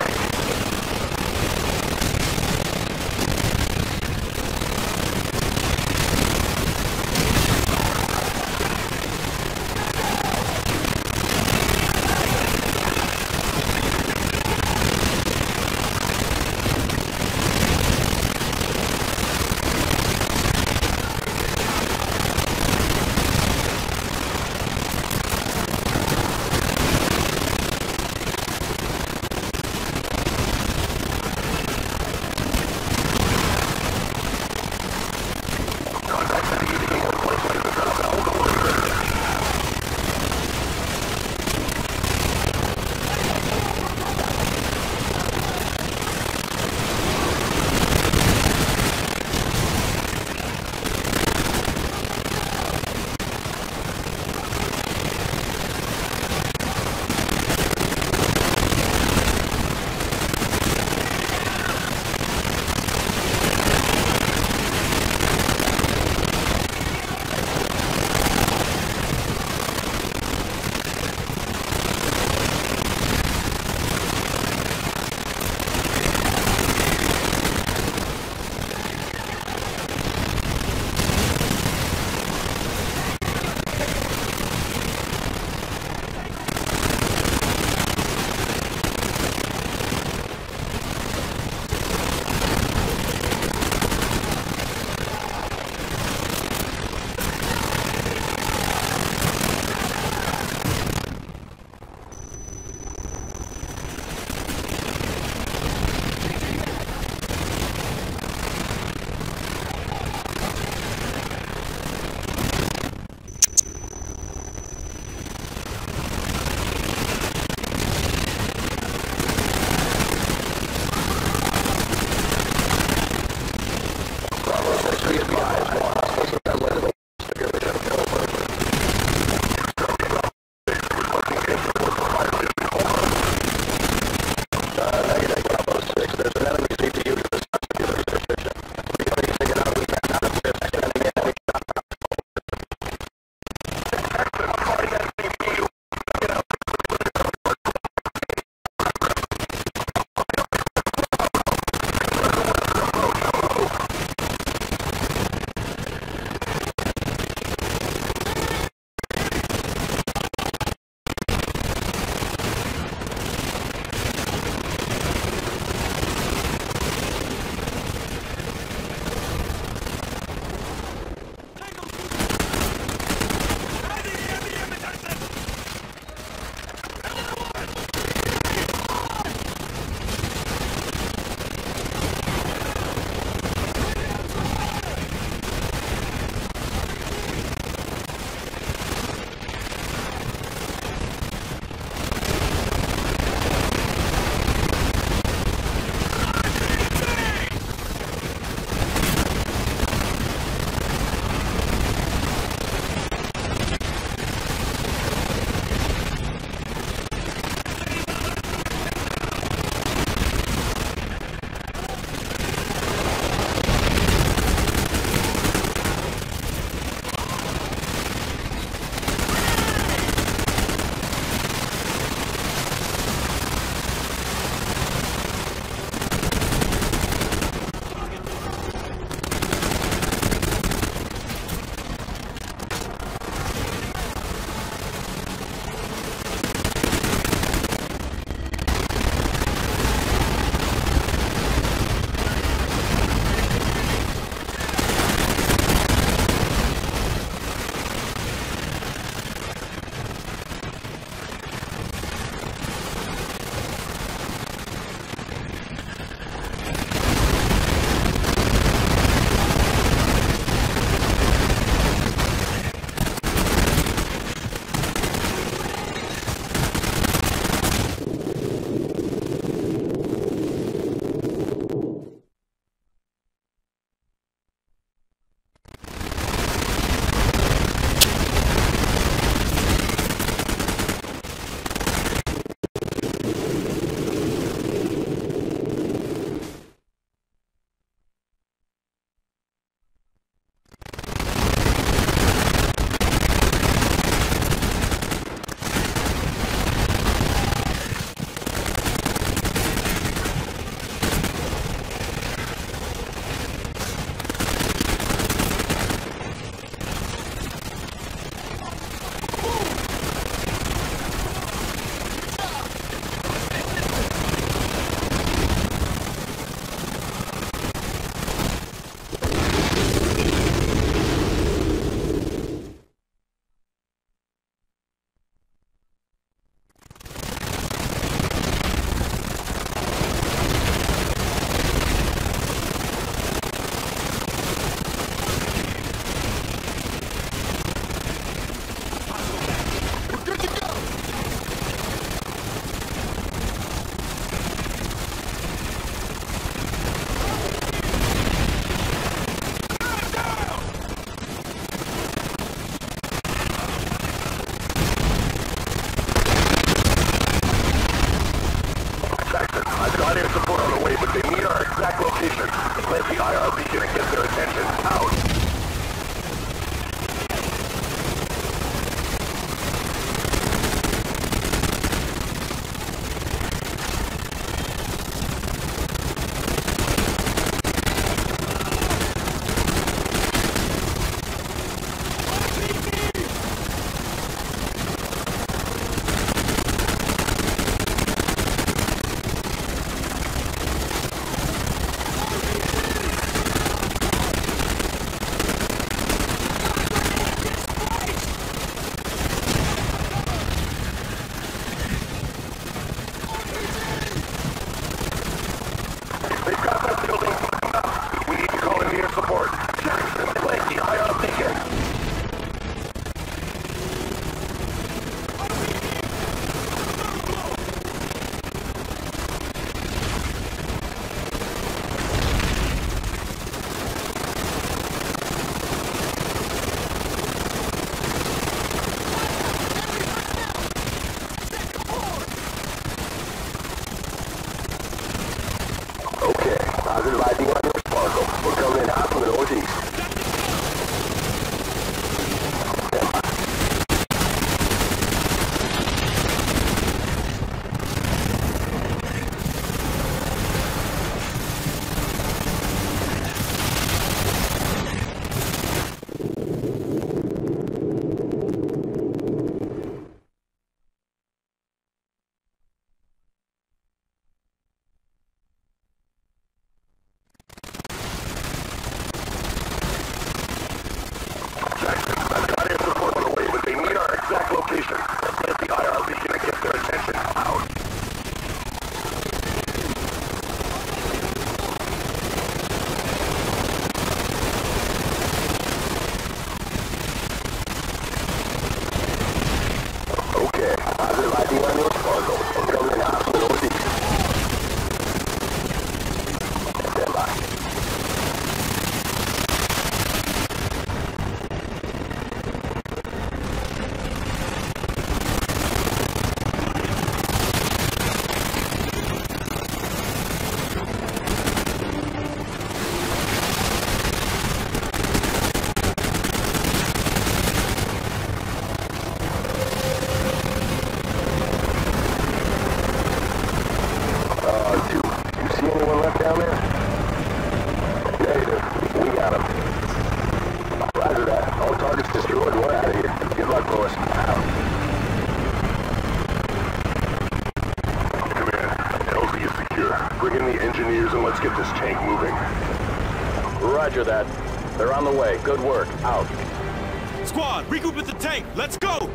get this tank moving. Roger that. They're on the way. Good work. Out. Squad, regroup at the tank. Let's go!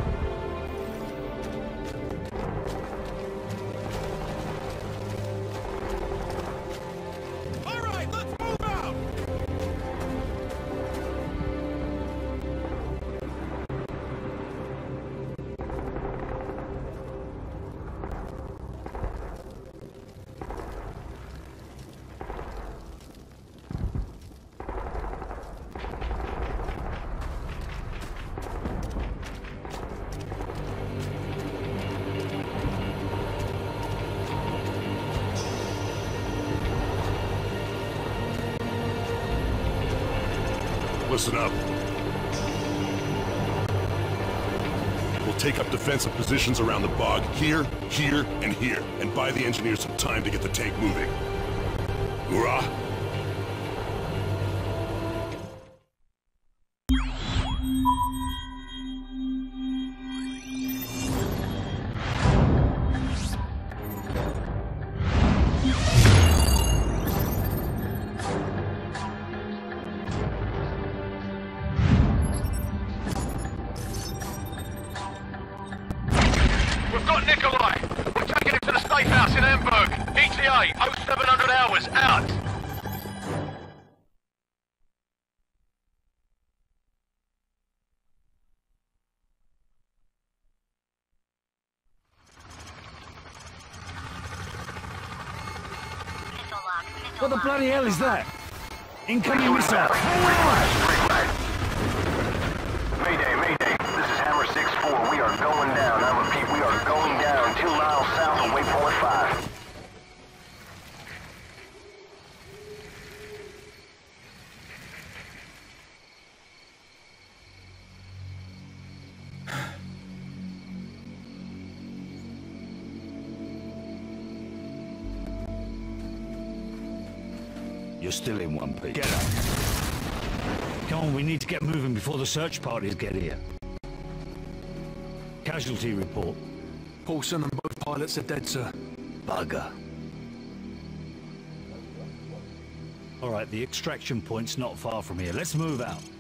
All right, let's move out! Listen up. We'll take up defensive positions around the bog, here, here, and here, and buy the engineers some time to get the tank moving. Hoorah! We've got Nikolai. We're taking him to the safe house in Hamburg. ETA, 0700 hours, out. What the bloody hell is that? Incoming missile! Mayday, Mayday. This is Hammer 6-4. We are going down. I repeat, we are going down 2 miles south of Waypoint 5. You're still in one piece. Get up. Come on, we need to get moving before the search parties get here. Casualty report. Paulson and both pilots are dead, sir. Bugger. All right, the extraction point's not far from here. Let's move out.